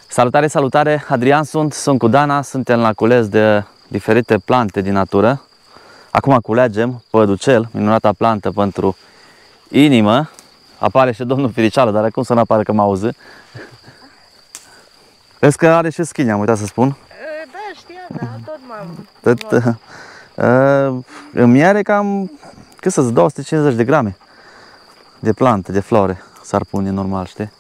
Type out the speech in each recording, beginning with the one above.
Salutare, salutare! Adrian sunt cu Dana, suntem la cules de diferite plante din natură. Acum culegem păducel, minunata plantă pentru inimă. Apare și domnul Firiceală, dar acum să nu apară că mă auzi. Vezi că are și schini, am uitat să spun. Da, știam, da, tot m-am... Îmi are cam, cât să zic, 250 de grame de plante, de flore, s-ar pune normal, știi?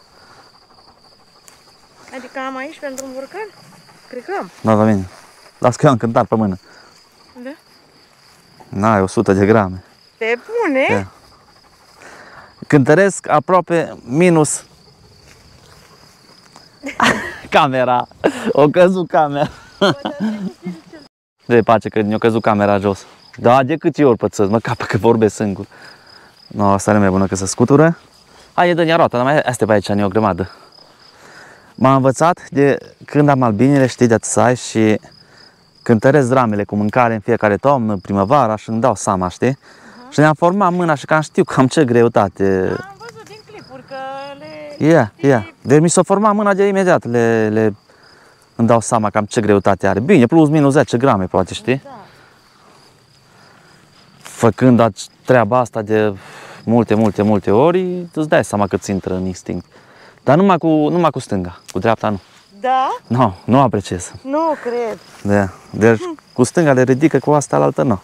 Adică am aici pentru un borcan? Cred că am. Da, bine. Las că eu am cântat pe mână. Da? N-ai 100 de grame. Pe bune? Da. Cântăresc aproape minus camera. O căzut camera. De pace că mi-a căzut camera jos. Da, de câte ori pățesc, mă capă că vorbesc singur. No, asta nu e mai bună că să scutură. Hai, dă-ne roata, dar mai astea pe aici, ne o grămadă. M-am învățat de când am albinele, știi, de atâțai și cântăresc dramele cu mâncare în fiecare toamnă, primăvara și îmi dau seama, știi? Și ne-am format mâna și cam știu cam ce greutate. Am văzut din clipuri că le... Deci mi s-a format mâna de imediat, îmi dau seama cam ce greutate are. Bine, plus minus 10 grame poate, știi? Da. Făcând treaba asta de multe ori, îți dai seama că ți intră în instinct. Dar numai cu stânga, cu dreapta nu. Da? Nu apreciez. Nu cred. Da. Deci cu stânga le ridică, cu asta la altă nu.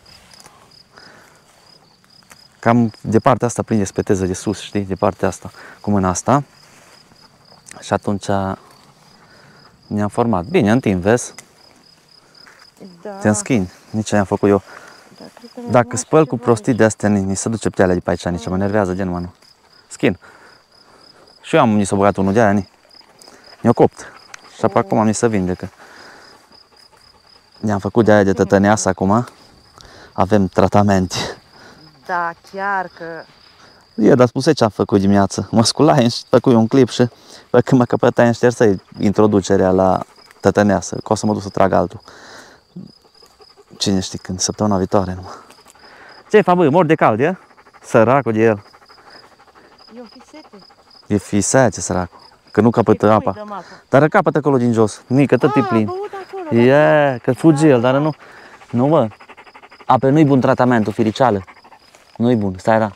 Cam de partea asta prinde speteză de sus, știi? De partea asta, cu mâna asta. Și atunci ne-am format. Bine, în timp, vezi? Da. Te înschini, nici am făcut eu. Da, cred că Dacă spăl cu prostii de astea, ni se duce pielea de pe aici, nici mă nervează de numai nu. Schin. Și eu mi s-a băgat unul de aia, mi-a copt. Și acum mi se vindecă. Ne-am făcut de aia de tătăneasă acum. Avem tratamente. Da, chiar că... Dar spuse ce am făcut dimineață. Mă sculai și făcut un clip și când mă căpătai în ștersă introducerea la tătăneasă, că o să mă duc să trag altul. Cine știe când, săptămâna viitoare numai. Ce-i fa, băi, mor de cald, e? Săracul de el. Eu fi sete. E fi sete, săracul. Că nu capătă apa. Dar capătă acolo din jos. Nică, tot e plin. Că fugi el, dar nu. Nu, mă. Apoi nu-i bun tratamentul, Firiceală. Nu-i bun, stai era.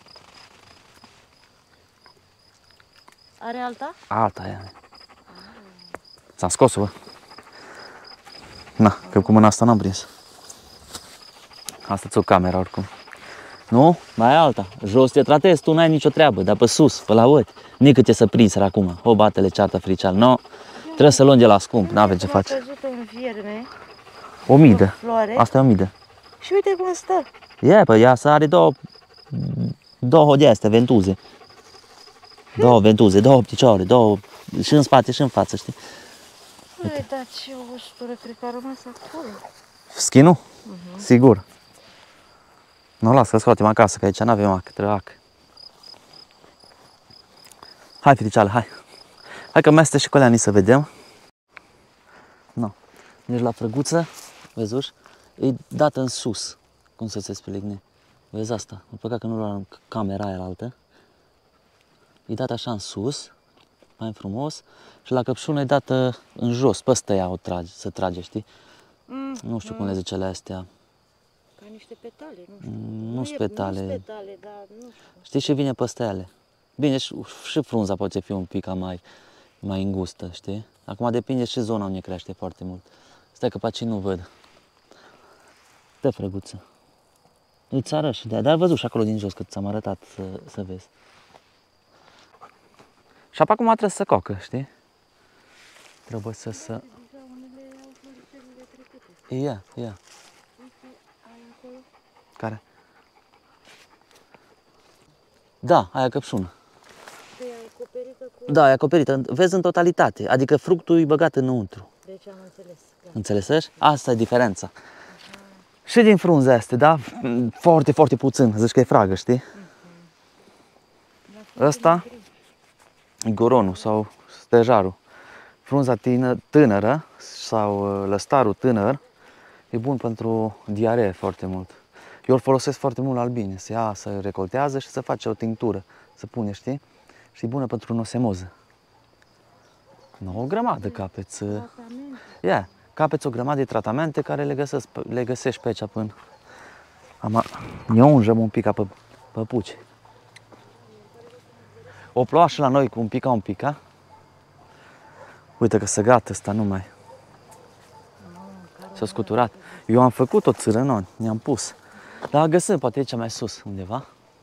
Are alta? Alta e. Ți-am scos-o, bă. Na, că cu mâna asta n-am prins. Asta ți-o camera oricum. Nu? Mai e alta. Jos te tratezi, tu n-ai nicio treabă, dar pe sus, pe la ochi. Nică te să prinzi acum. O bate-le ceartă, Firiceală. No, trebuie să luăm de la scump, n-avem ce face. Am văzut un vierme. 1000. Floare. Asta e 1000. Și uite cum stă. Păi ea să are două de astea, ventuze. Două ventuze, două picioare, două, și în spate și în față, știi? Păi, da, ce ustură, cred că a rămas acolo. Schinul? Sigur. Nu, las că scoatem acasă, că aici n-avem ac, trebuie ac. Hai, Firiceală, hai. Hai că mai este și coleanii să vedem. Nu. Mergi la frăguță, vezi uși? E dată în sus, cum să se speligne. Vezi asta? Mă păcat că nu luam camera aia altă. E dată așa în sus, mai frumos, și la căpșună e dată în jos, pe ăsta ea o trage, să trage, știi? Nu știu cum le zice la astea. Ca niște petale, nu știu. Nu sunt petale. Nu petale, dar nu știu. Știi ce vine peste ele? Bine, și frunza poate fi un pic mai îngustă, știi? Acum depinde și zona unde crește foarte mult. Stai că pe aici nu văd. Dă frăguță. Îți arăt și de-aia, dar ai văzut și acolo din jos cât ți-am arătat să vezi. Și apă acum trebuie să cocă, știi? Trebuie să... Ia. Care? Da, aia căpșună. Da, e acoperită. Vezi în totalitate. Adică fructul e băgat înăuntru. Deci am înțeles. Înțelesești? Asta e diferența. Și din frunze astea, da? Foarte puțin. Zici că e fragă, știi? Ăsta e goronul sau stejarul. Frunza tânără sau lăstarul tânăr e bun pentru diaree foarte mult. Eu îl folosesc foarte mult la albine. Se ia, se recoltează și se face o tinctură. Se pune, știi? Și e bună pentru nosemoză. Nu, o grămadă capeți. Tratamente. Ia, capeți o grămadă de tratamente care le găsești pe aici până... Ne ungem un pic ca pe puci. O ploua și la noi cu un pica. Uite că se gata ăsta numai. S-a scuturat. Eu am făcut o țără, nu, ne-am pus. Dar găsim poate aici mai sus undeva.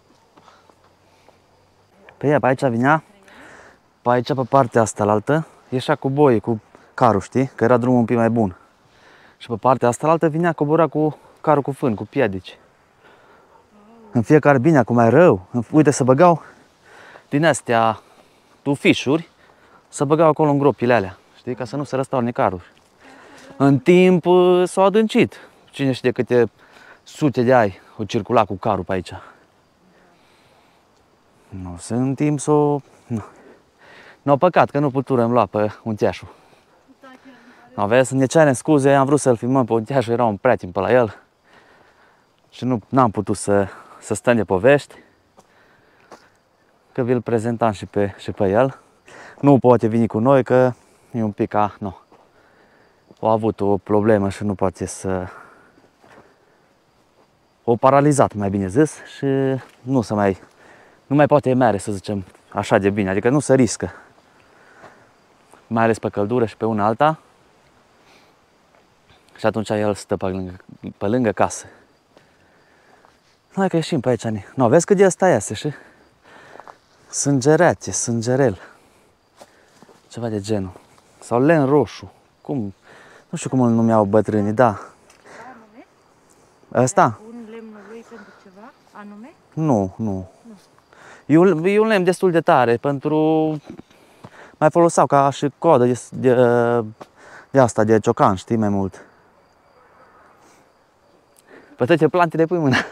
Pe ea, pe aici vinea, pe aici pe partea asta altă, ieșea cu boie, cu carul, știi? Că era drumul un pic mai bun. Și pe partea asta altă vinea, cobora cu carul cu fân, cu piedici. În fiecare bine, acum mai rău. Uite, să băgau din astea tufișuri, să băgau acolo în gropile alea, știi? Ca să nu se răstoarne carul. În timp s-au adâncit. Cine știe câte sute de ani o circula cu carul pe aici. Nu, în timp s-o... Nu, păcat că nu puturăm lua pe unteașul. Nu, vezi, ne cerem scuze, am vrut să-l filmăm pe unteașul, era un prieten pe la el. Și n-am putut să stăm de povești. Că vi-l prezentam și pe el. Nu poate veni cu noi, că e un pic ca... Nu. A avut o problemă și nu poate să... O paralizat, mai bine zis, și nu mai poate mere, să zicem, așa de bine, adică nu se riscă. Mai ales pe căldură și pe una alta. Și atunci el stă pe lângă casă. Hai că ieșim pe aici. Nu, vezi cât de asta iasă și sângereațe, sângerel. Ceva de genul. Sau len roșu. Cum? Nu știu cum îl numeau bătrânii, da. Ăsta? Un lemnul lui pentru ceva anume? Nu. E un lemn destul de tare pentru... Mai foloseau ca și codă de asta, de ciocan, știi, mai mult. Pe toate plantele pui mâna.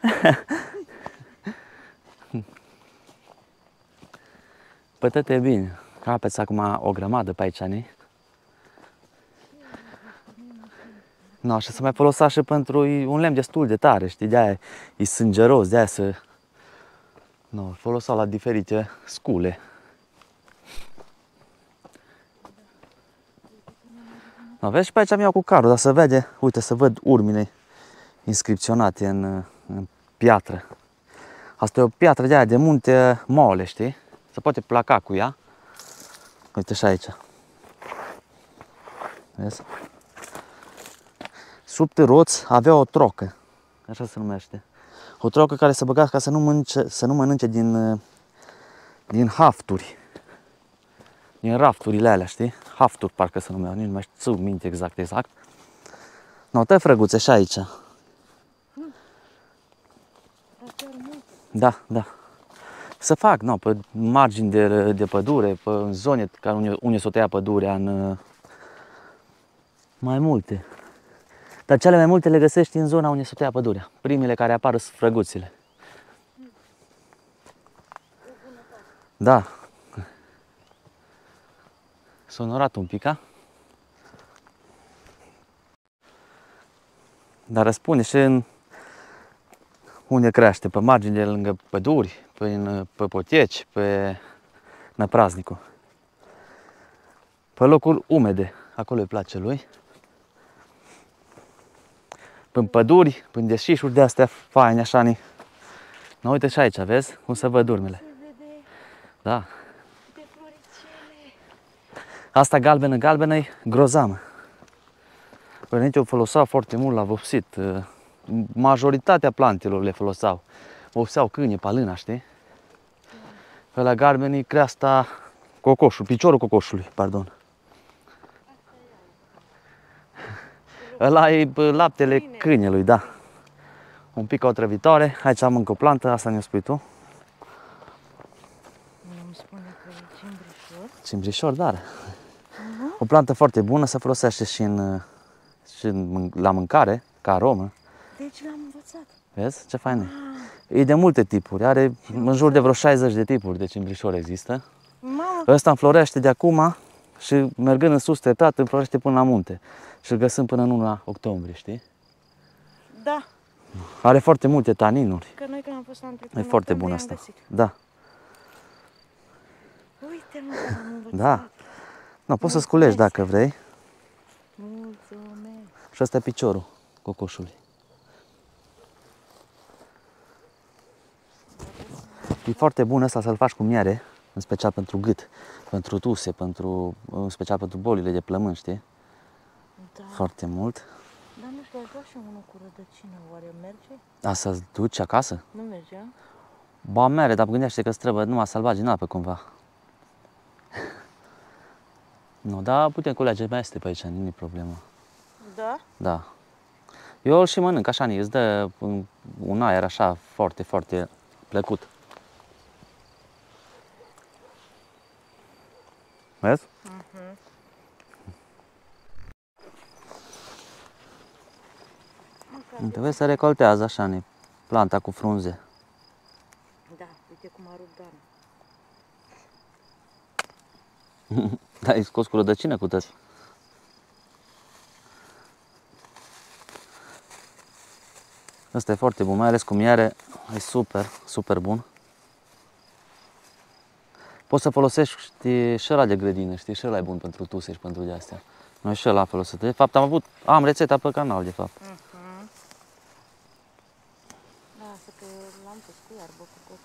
Pe toate e bine. Capeți acum o grămadă pe aici, ni? No, și să mai folosea și pentru un lemn destul de tare, știi, de-aia e sângeros, de-aia se... No, foloseau la diferite scule. No, vezi, și pe aici am iau cu carul, dar se vede, uite, să văd urmile inscripționate în piatră. Asta e o piatră de aia de munte mole, știi? Se poate placa cu ea. Uite și aici. Vezi? Sub târoț avea o trocă, așa se numește. O trocă care se băga ca să nu mănânce din hafturi. Din rafturile alea, știi? Hafturi parcă se numeau, nici nu mai știu minte exact. No, te frăguțe și aici. Da. Să fac, no, pe margini de pădure, pe zone unde s-o tăia pădurea, în mai multe. Dar cele mai multe le găsești în zona unde s-o tăia pădurea. Primele care apar sunt frăguțile. Da. S-a onorat un pic, a? Dar răspunde și unde crește, pe margine, lângă păduri, pe poteci, pe năpraznicul. Pe locuri umede, acolo îi place lui. Până păduri, până deșișuri de astea faine, așa ni. No, uite și aici, vezi cum se văd urmele. Da. Asta galbenă e grozamă. Părinții o foloseau foarte mult la vopsit. Majoritatea plantelor le foloseau. Vopseau câine, palâna, știi? Pe la galbenii creasta cocoșul, piciorul cocoșului, pardon. Ăla e laptele câinelui, da. Un pic otrăvitoare. Aici am încă o plantă, asta ne-o spui tu. Nu-mi spune că e cimbrișor. Cimbrișor, dar. O plantă foarte bună, se folosește și la mâncare, ca aromă. Deci l-am învățat. Vezi? Ce fain e. E de multe tipuri, are în jur de vreo 60 de tipuri de cimbrișor există. Mamă! Ăsta înflorește de acum și mergând în sus treptat, înflorește până la munte. Și îl găsim până în luna octombrie, știi? Da. Are foarte multe taninuri. Că noi când am fost anul trecut, E foarte bun asta. Da. Uite, mă, că am învățat. Da. No, poți să sculești dacă vrei. Mulțumesc. Și ăsta e piciorul cocoșului. E foarte bun ăsta să-l faci cu miere, în special pentru gât, pentru tuse, în special pentru bolile de plămâni, știi? Da. Foarte mult. Dar nu știu, aș vrea și unul cu rădăcină, oare merge? A, să-ți duci acasă? Nu mergea? Ba, mere, dar gândește că îți trebuie numai să-l bagi în apă cumva. Nu, dar putem culege meste pe aici, nu e problemă. Da? Da. Eu îl și mănânc, așa, îți dă un aer așa foarte, foarte plăcut. Vezi? Uite, vezi, se recoltează așa, planta cu frunze. Da, uite cum a rupt Dana. Da, ai scos cu rădăcină cu tăți. Ăsta e foarte bun, mai ales cu miere, e super, super bun. Poți să folosești și ăla de grădină, știi, și ăla e bun pentru tuse și pentru de-astea. Noi și ăla folosit. De fapt am rețeta pe canal, de fapt. Lasă că l-am pus cu iarbă cu coc.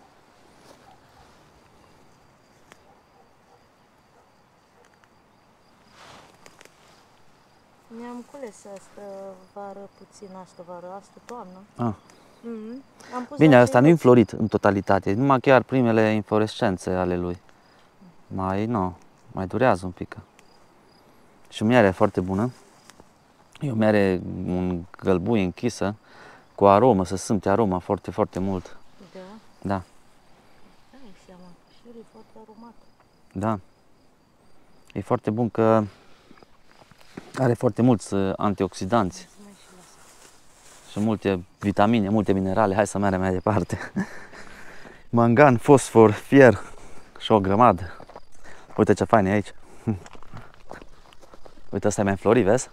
Mi-am cules asta vară puțin, asta toamnă. Ah. Am pus Bine, la asta nu e ceilalți. înflorit în totalitate, numai chiar primele inflorescențe ale lui. Mai durează un pic. Și miere e foarte bună. E o miere, un gălbui închisă, cu aromă, se simte aroma foarte, foarte mult. Da? Da, Dai seama, și el e foarte aromat. da. E foarte bun că are foarte mulți antioxidanți Mai și lasă. și multe vitamine, multe minerale. Hai să mergem mai departe. Mangan, fosfor, fier și o grămadă. Uite ce fain e aici. Uite, ăsta e mai înflorit, vezi?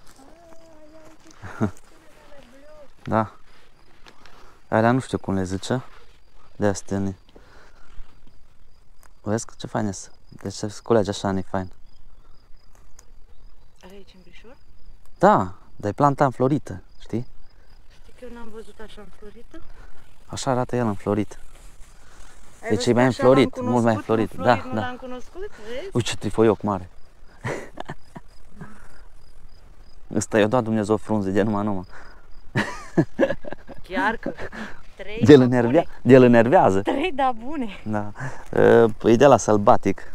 Da. Alea nu știu cum le zice. De astea. Vezi ce fain este. Deci se sculege așa, e fain. Are aici îmbrișor? Da, dar e planta înflorită, știi? Știi că eu n-am văzut așa înflorită? Așa arată el înflorit. Ai Deci văzut e mai că așa l-am înflorit, mult mai cunoscut, înflorit. Da, nu da. l-am cunoscut, vezi? Uite ce trifoioc mare. Ăsta i-a dat Dumnezeu frunze de numai. Chiar că 3 De-l enervează. 3 da bune. Da. E de la sălbatic.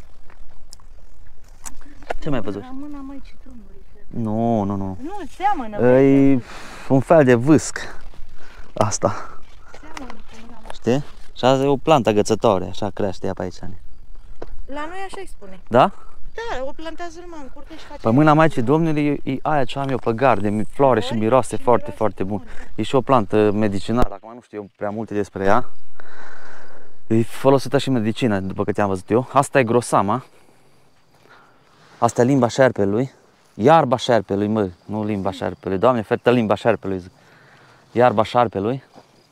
Ce mai ai văzut? La mâna Maicii Domnului. Nu. Nu, seamănă. E un fel de vâsc. Asta. Seamănă cu mâna Maicii. Știi? Și asta e o plantă agățătoare, așa crește ea pe aici. La noi așa îi spune. Da? Da, o plantează numai în curte și face... Pe mâna Maicii Domnului e aia ce am eu pe gard, de floare și miroase foarte, foarte bun. E și o plantă medicinală, acum nu știu eu prea multe despre ea. E folosită și în medicină, după câte am văzut eu. Asta e grosama. Asta e limba șerpelui. Iarba șerpelui, mă, nu limba șerpelui. Doamne, ferită limba șerpelui, zic. Iarba șarpelui.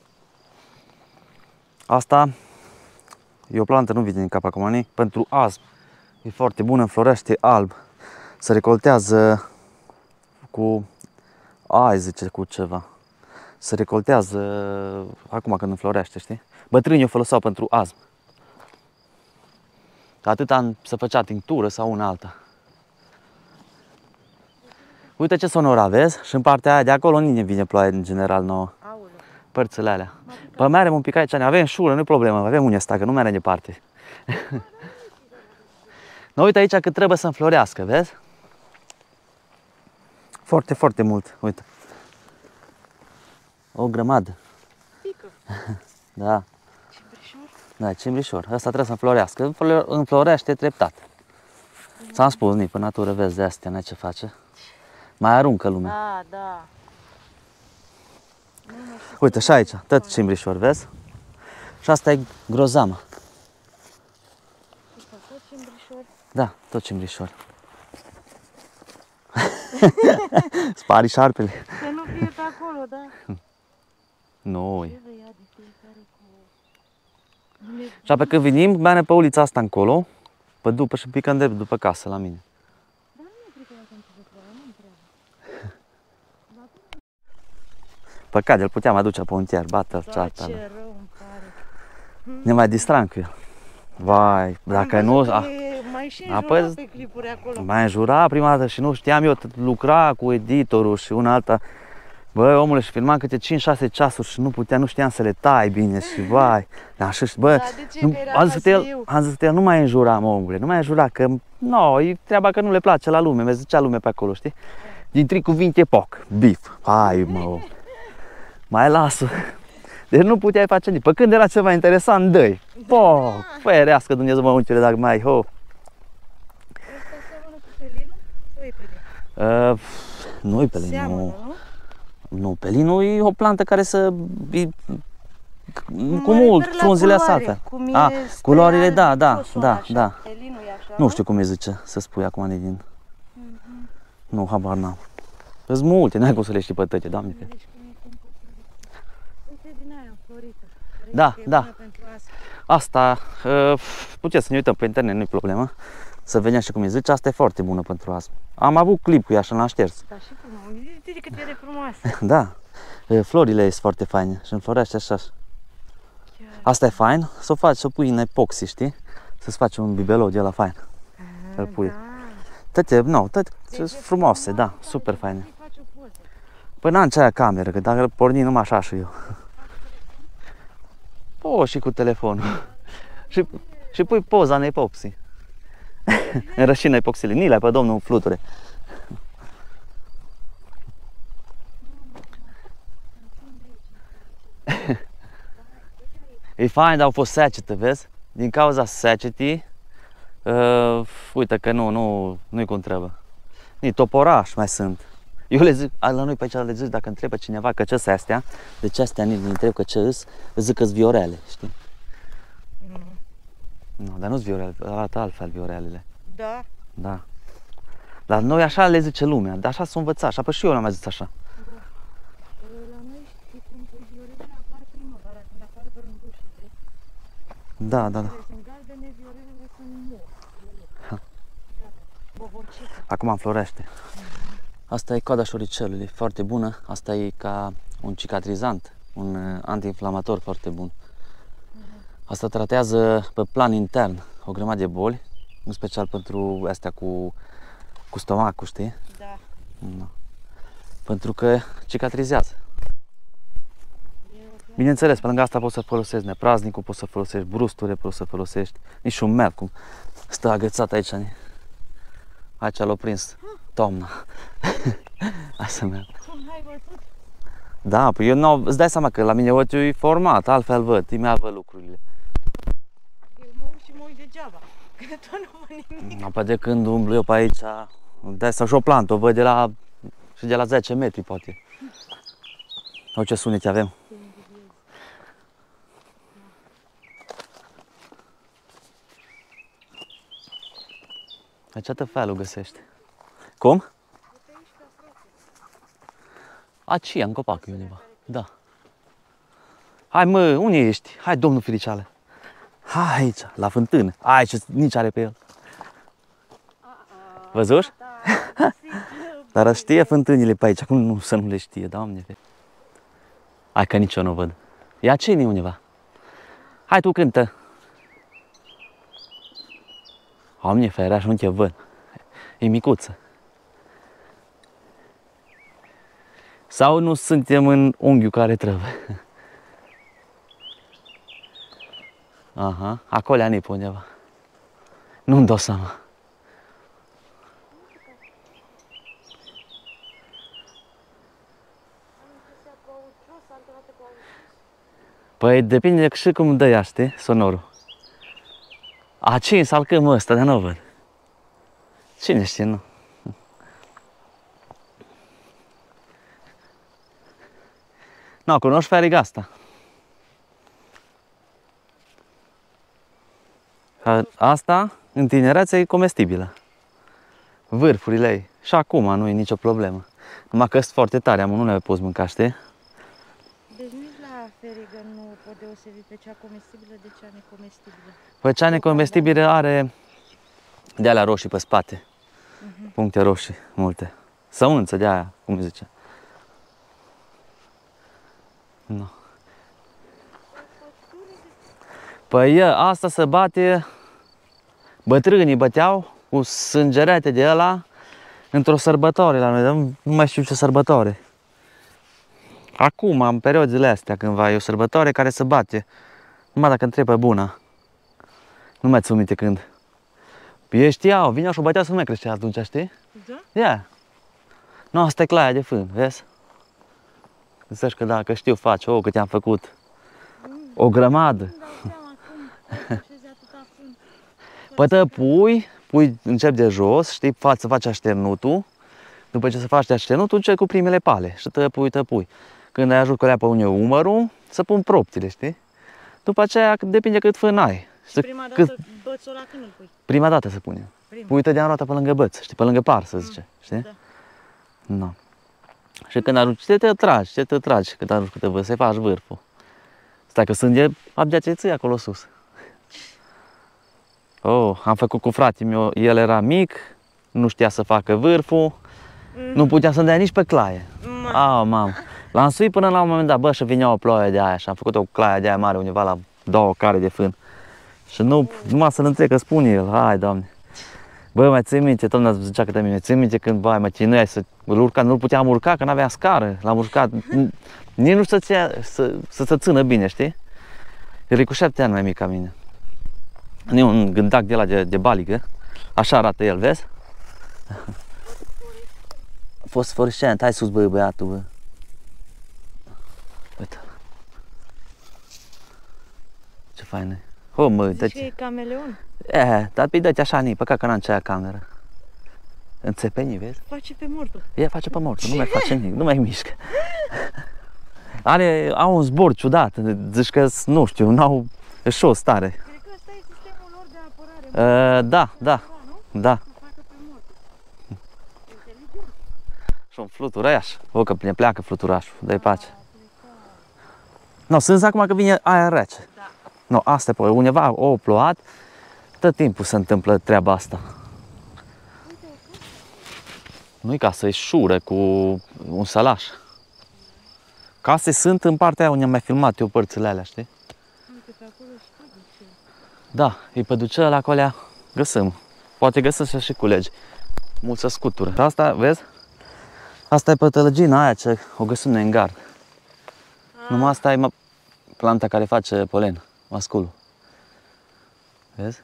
Asta e o plantă, nu vine din cap acum, pentru azm. E foarte bună, înflorește alb. Se recoltează cu zice, cu ceva. Se recoltează acum când înflorește, știi? Bătrânii o foloseau pentru azm. Atâta se făcea tinctură sau una alta. Uite ce sonora, vezi? Și în partea aia de acolo nu vine ploaie în general nouă. Aoleu. Părțile alea. Păi merem un pic aici, avem șură, nu-i problemă, avem unde sta, că nu merem departe. No, uite aici că trebuie să înflorească, vezi? Foarte, foarte mult, uite. O grămadă. Pică. Da, Cimbrișor? da, cimbrișor. Asta trebuie să înflorească. Înflorește treptat. Ți-am spus, pe natură, vezi de astea, n-ai ce face. Mai aruncă lumea. Da, da. Uite, și aici, tot cimbrișor, vezi? Și asta e grozama. Uite, tot cimbrișor. Da, tot cimbrișor. Spari șarpele. Să nu fie pe acolo, da? Nu. Ce vei ia de fiecare cu... Și apoi când venim, mergem pe ulița asta încolo, pe după și picăm drept după casă la mine. Păcat, îl puteam aduce pe un tier, bată-l, Da, ceata. ce rău îmi pare. Ne mai distram cu el. Vai, dacă Am nu... văzut A, că mai și apoi- înjurat pe clipuri acolo. mai înjura prima dată și nu știam eu, lucra cu editorul și una alta. Bă, omule, și filmam câte 5-6 ceasuri și nu știam să le tai bine și vai. Dar și, bă, Dar de ce? Că era am zis Vasiliu. că el nu mai înjura, mă, omule, nu mai înjura, că, no, e treaba că nu le place la lume, mi zicea lume pe acolo, știi? Din 3 cuvinte poc, bif, hai, mă, mai lasă. Deci nu puteai face nici. Pe când era ceva interesant, dă-i. Poc, ferească Dumnezeu, mă, uncele, dacă mai, ho. Asta seamănă cu pelinul? Sau e pelin? Nu-i pelin, Seamănă, nu. nu? Nu, pelinul e o plantă care să... Mă cu mult, refer la frunzile culoare, astea. cum e A, stelar, culorile, da, rosul da, așa. da. Pelinul e așa, Nu știu cum îi zice să spui acum din... Mhm. Nu, habar n-am. Sunt multe, n-ai cum să le știi pe toate, Doamne. Deci cum e uite din aia, florită. Crezi Da, că e da. bună pentru asta? Asta, puteți să ne uităm pe internet, nu-i problemă. Să vedem și cum îi zice, asta e foarte bună pentru astm. Am avut clip cu ea și l-am șters. Da, și frumos. Uite cât e de frumoasă. Da, florile sunt foarte faine și înflorește așa. Chiar. Asta e fain, să o faci, să o pui în epoxy, știi? Să-ți faci un bibelou de ăla fain. Să-l pui. Da. Toate, nu, toate Deci sunt e frumoase, frumos, da, super faine. Să-i faci o poză. Păi n-am ce aia cameră, că dacă îl porni numai așa și eu. O, și cu telefonul. și pui poza în epoxy. În rășină epoxile. Nilea pe domnul fluture. E fain, dar au fost secetă, vezi? Din cauza secetii, uite că nu-i cum trebuie. Nici toporași mai sunt. Eu le zic, la noi pe aici le zic, dacă întrebă cineva că ce-s astea, de ce astea nici nu întreb că ce-s, zic că-s viorele, știi? Nu, dar nu-s viorele, arată altfel viorelele. Da. Da. Dar noi așa le zice lumea, dar așa s-o învățat, așa, păi și eu l-am mai zis așa. La noi știi cum viorelele apar primăvara, când apar vărândușii. Da, da, da. Sunt galbene, viorelele sunt mult. Bobocică. Acum înflorește. Asta e coada șoricelului, foarte bună. Asta e ca un cicatrizant, un antiinflamator foarte bun. Asta tratează pe plan intern o grămadă de boli, în special pentru astea cu stomacul, știi? Da. Da. Pentru că cicatrizează. Bineînțeles, pe lângă asta poți să folosești nepraznicul, poți să folosești brusture, poți să folosești nici un merg, cum stă agățat aici. Aici l-a prins toamna. Asta merg. Cum ai văzut? Da, păi eu îți dai seama că la mine ochiul e format, altfel văd, imediat văd lucrurile. Eu mă uit și mă uit degeaba, că tot nu văd nimic. Apoi de când umblu eu pe aici, îmi dai seama și o plantă, o văd de la 10 metri poate. Sau ce sunete avem. Aici tot felul găsește. Cum? Aici, în copac e undeva. Da. Hai mă, unde ești? Hai, domnul Filiceale. Hai aici, la fântână. Aici, nici are pe el. Văzuși? Dar știe fântânile pe aici, cum nu să nu le știe, Doamne. Hai că nici eu nu văd. Ia cine undeva? Hai tu cântă. Doamne, fereaș, nu te văd. E micuță. Sau nu suntem în unghiul care trebuie? Aha, acolo ani pe undeva. Nu-mi dau seama. Păi depinde de și cum dă ea, știi, sonorul. A, cine salcăm ăsta, dar nu văd. Cine știe, nu? Nu, cunoști feriga asta. Asta, în tinerețe, e comestibilă. Vârfurile ei. Și acum nu e nicio problemă. Numai că sunt foarte tare, nu le poți mânca, știi? Deci nici la ferigă nu pot deosebi pe cea comestibilă de cea necomestibilă. Păi cea necomestibilă are de alea roșii pe spate. Puncte roșii, multe. Săunță de aia, cum zice. Nu. Păi asta se bate, bătrânii băteau cu sângerete de ăla într-o sărbătoare la noi, dar nu mai știu ce sărbătoare. Acum, în perioadele astea, cândva, e o sărbătoare care se bate. Numai dacă întreb pe bună. Nu mai țin minte când. Ei știau, vineau și o băteau să nu mai creștea atunci, știi? Da? Ia. Nu, asta e claia de fân, vezi? Gândești că dacă știu face, cât i-am făcut. O grămadă. Păi pui, încep de jos, știi, să faci așternutul. După ce se face așternutul, începi cu primele pale și tăpui. Când ai ajuns cu alea pe unde umărul, să pun proptile, știi? După aceea depinde cât fân ai. Și prima dată bățul ăla când îl pui? Prima dată se pune. Pui tădea roata pe lângă băț, știi, pe lângă par, să zice, știi? Da. No. Și când ajungi, te tragi, când ajungi câte vârf, să-i faci vârful. Stai că sânge, abia ce ții acolo sus. Am făcut cu fratele meu, el era mic, nu știa să facă vârful, nu putea să-mi dea nici pe claie. Mamă. L-am suit până la un moment dat, și vinea o ploaie de aia și am făcut o claie de aia mare undeva la 2 care de fân. Și numai să-l întrec, că spune el, hai, Doamne. Bă, mai ții minte, Doamne zicea către mine, ții minte când, mă chinuiai să-l urca, nu-l puteam urca, că n-avea scară, l-am urcat, nici nu știu să se țină bine, știi? El e cu 7 ani mai mic ca mine. E un gândac de la de baligă, așa arată el, vezi? Fosforescent, hai sus, băiatul, bă. Uite. Ce fain e. Mă, zici că e cameleon? Dar pe dă-te așa, păcat că n-am ce aia cameră. Înțepenii, vezi? Face pe mortul. Face pe mortul, nu mai face nimic, nu mai mișcă. Au un zbor ciudat, zici că, nu știu, n-au șos tare. Cred că ăsta e sistemul lor de apărare. Da. Să facă pe mortul. Inteligent. Și un fluturaș. Că ne pleacă fluturașul, dă-i pace. Sunt acum că vine aer rece. Da. Asta e, undeva au plouat, tot timpul se întâmplă treaba asta. Nu-i casă, e șură cu un sălaș. Case sunt în partea aia unde am mai filmat eu părțile alea, știi? Uite, pe acolo și păducel. Da, e păducelă la colea, găsim. Poate găsim și culegi. Multă scutură. Asta, vezi? Asta e pătălăgina aia ce o găsim noi în gard. Numai asta e planta care face polen, masculul. Vezi?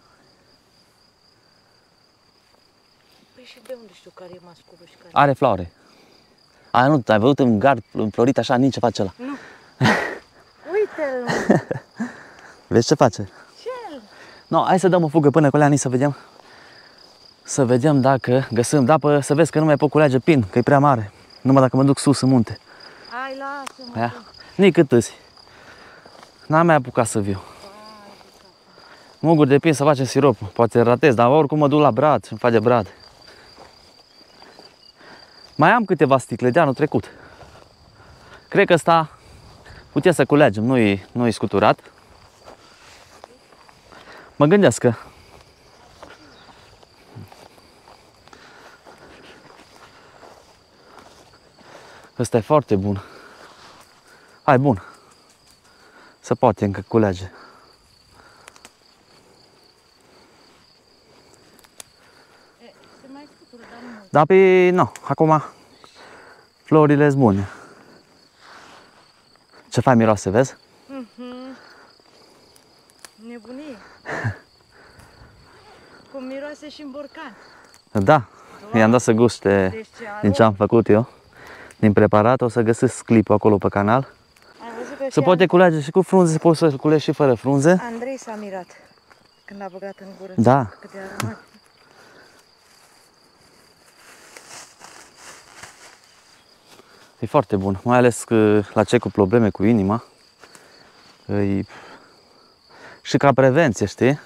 Păi și de unde știu care e masculul și care Are floare. Aia nu, ai văzut în gard înflorit așa, nici ce face ăla. Nu. Uite-l! Vezi ce face? Ce? Hai să dăm o fugă până colea, să vedem. Să vedem dacă găsim, să vezi că nu mai pot culege pin, că e prea mare. Numai dacă mă duc sus în munte. Hai, lasă-mă. Nici cât îți. N-am mai apucat să viu. Muguri de pin să facem siropul. Poate ratez, dar oricum mă duc la brad și îmi face brad. Mai am câteva sticle de anul trecut. Cred că ăsta putem să culegem, nu-i scuturat. Mă gândesc că ăsta e foarte bun. Hai, bun. Se poate încă culege. Se mai scutură, dar nu mult. Dar pe, nu, acum florile sunt bune. Ce fain miroase, vezi? Nebunie. Cum miroase și în borcan. Da, i-am dat să guste din ce am făcut eu. Din preparat, o să găsesc clipul acolo pe canal. Se poate culege și cu frunze, se poate să culegi și fără frunze. Andrei s-a mirat când l-a băgat în gură. Da. Cât de aromat. E foarte bun, mai ales că la cei cu probleme cu inima. Și ca prevenție, știi?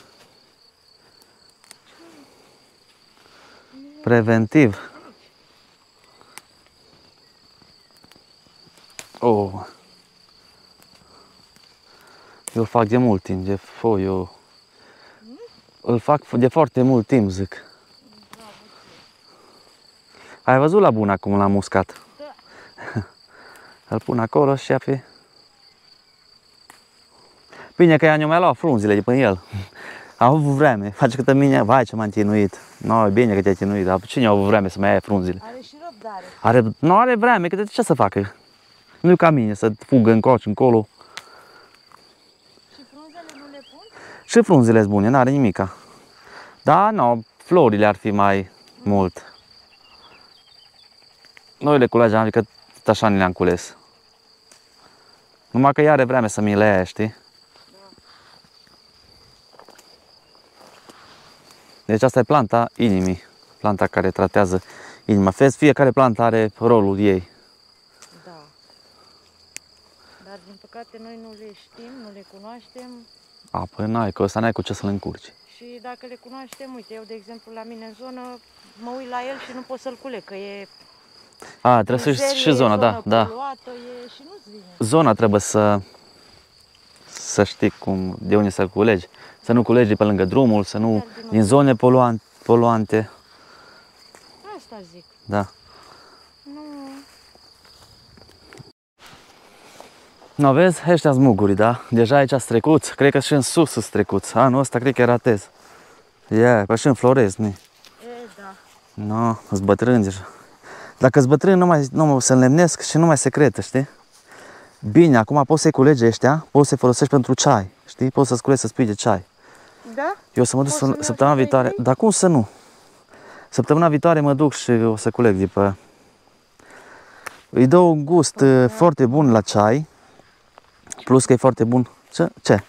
Preventiv. Eu îl fac de mult timp, îl fac de foarte mult timp, zic. Ai văzut la bun acum l-am uscat? Da. Îl pun acolo și ia fi. Bine că ea ne-a mai luat frunzile de pe el. A avut vreme, face câtă mine, vai ce m-am chinuit. Nu, e bine că te-ai chinuit, dar cine a avut vreme să mai ia frunzile? Are și răbdare. Nu are vreme, că de ce să facă? Nu e ca mine, să fugă încoace, încolo. Și frunzele nu le pun? Și frunzele sunt bune, n-are nimica. Da, nu, florile ar fi mai mult. Noi le culegem, adică tot așa ni le-am cules. Numai că ea are vreme să mi le ia, știi? Deci asta e planta inimii, planta care tratează inima. Vezi, fiecare plantă are rolul ei. Da. Dar din păcate noi nu le știm, nu le cunoaștem. A, păi n-ai, că ăsta n-ai cu ce să-l încurci. Și dacă le cunoaștem, uite, eu de exemplu la mine în zonă, mă uit la el și nu pot să-l culeg, că e... A, trebuie să și zona, da, da. Poluată, și nu-ți vine. Zona trebuie să știi de unde să culegi. Să nu culegi de pe lângă drumul, să nu din zone poluante. Asta zic. Da. Nu. No, vezi, ăștia sunt muguri, da? Deja aici sunt trecuți, cred că și în sus sunt trecuți. Anul ăsta cred că e ratez. Păi și în florez, nu? Da. No, sunt bătrâni deja. Dacă sunt bătrâni, nu se înlemnesc și nu mai secretă, știi? Bine, acum poți să-i culegi ăștia, poți să-i folosești pentru ceai, știi? Poți să-ți culegi să spui de ceai. Da? Eu o să mă duc săptămâna viitoare, dar cum să nu? Săptămâna viitoare mă duc și o să culeg de pe... Îi dă un gust foarte bun la ceai, plus că e foarte bun. Ce?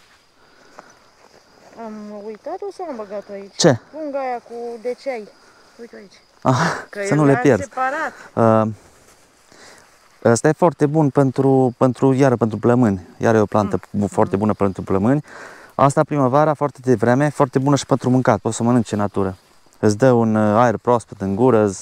Am uitat-o sau am băgat-o aici? Ce? Punga aia cu de ceai. Uite aici. Că să nu le pierzi. Separat. Asta e foarte bun pentru plămâni. Iar e o plantă foarte bună pentru plămâni. Asta primăvara, foarte devreme, foarte bună și pentru mâncat. Poți să mănânci în natură. Îți dă un aer proaspăt în gură.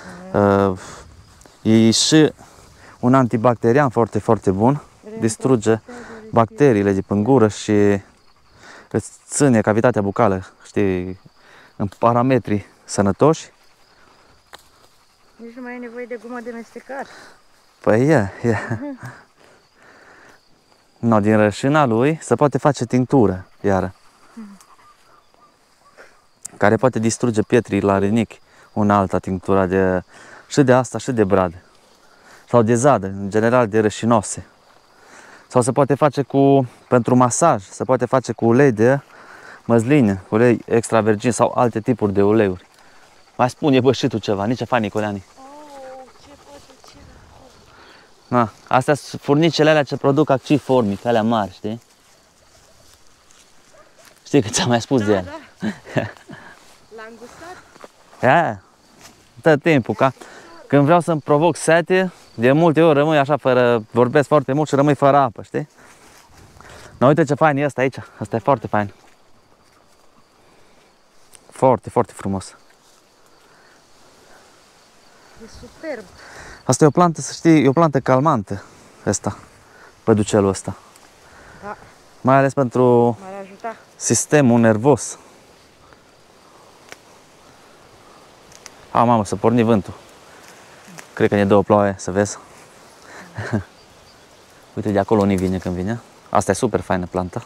E și un antibacterian foarte, foarte bun. Distruge bacteriile de pe gură și îți ține cavitatea bucală, știi, în parametri sănătoși. Nici nu mai e nevoie de gumă de mestecat. Păi e. No, din rășina lui se poate face tinctură, iară. Care poate distruge pietrii la rinichi, una alta tinctura și de asta și de brad. Sau de zadă, în general de rășinose. Sau se poate face pentru masaj, se poate face cu ulei de măsline, ulei extra virgin sau alte tipuri de uleiuri. Mai spune, bă, și tu ceva, nici fain, Nicoleani. Na, astea sunt furnicele alea ce produc accii formic, alea mari, știi? Știi că ți-am mai spus de ele? Da. L-am gustat? Tot timpul, când vreau să-mi provoc sete, de multe ori rămâi așa vorbesc foarte mult și rămâi fără apă, știi? No, uite ce fain e ăsta aici, ăsta e foarte fain. Foarte, foarte frumos. E superb. Asta e o plantă, să știi, e o plantă calmantă, ăsta, păducelul ăsta. Da. Mai ales pentru sistemul nervos. Mamă, să porni vântul. Cred că ne dă o ploaie, să vezi. Uite, de acolo nu vine când vine. Asta e super faină planta.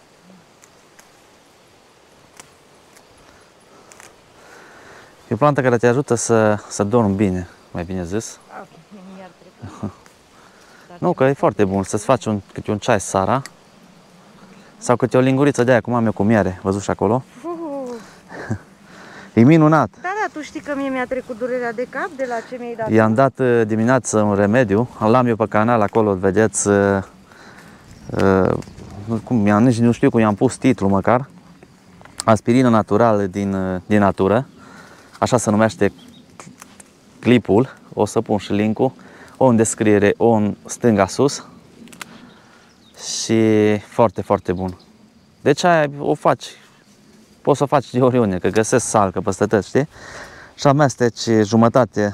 E o plantă care te ajută să dormi bine, mai bine zis. Nu, că e foarte bun să-ți faci câte un ceai seara sau câte o linguriță de aia, cum am eu cu miere, văzut și acolo? E minunat. Da, tu știi că mie mi-a trecut durerea de cap de la ce mi-ai dat. I-am dat dimineață un remediu, l-am eu pe canal acolo, vedeți, nici nu știu cum i-am pus titlul măcar. Aspirină naturală din natură, așa se numește clipul, o să pun și link-ul, o în descriere, o în stânga sus și foarte, foarte bun. Deci aia o faci, poți să o faci de oriunde, că găsesc salcă peste tot, știi? Și amesteci jumătate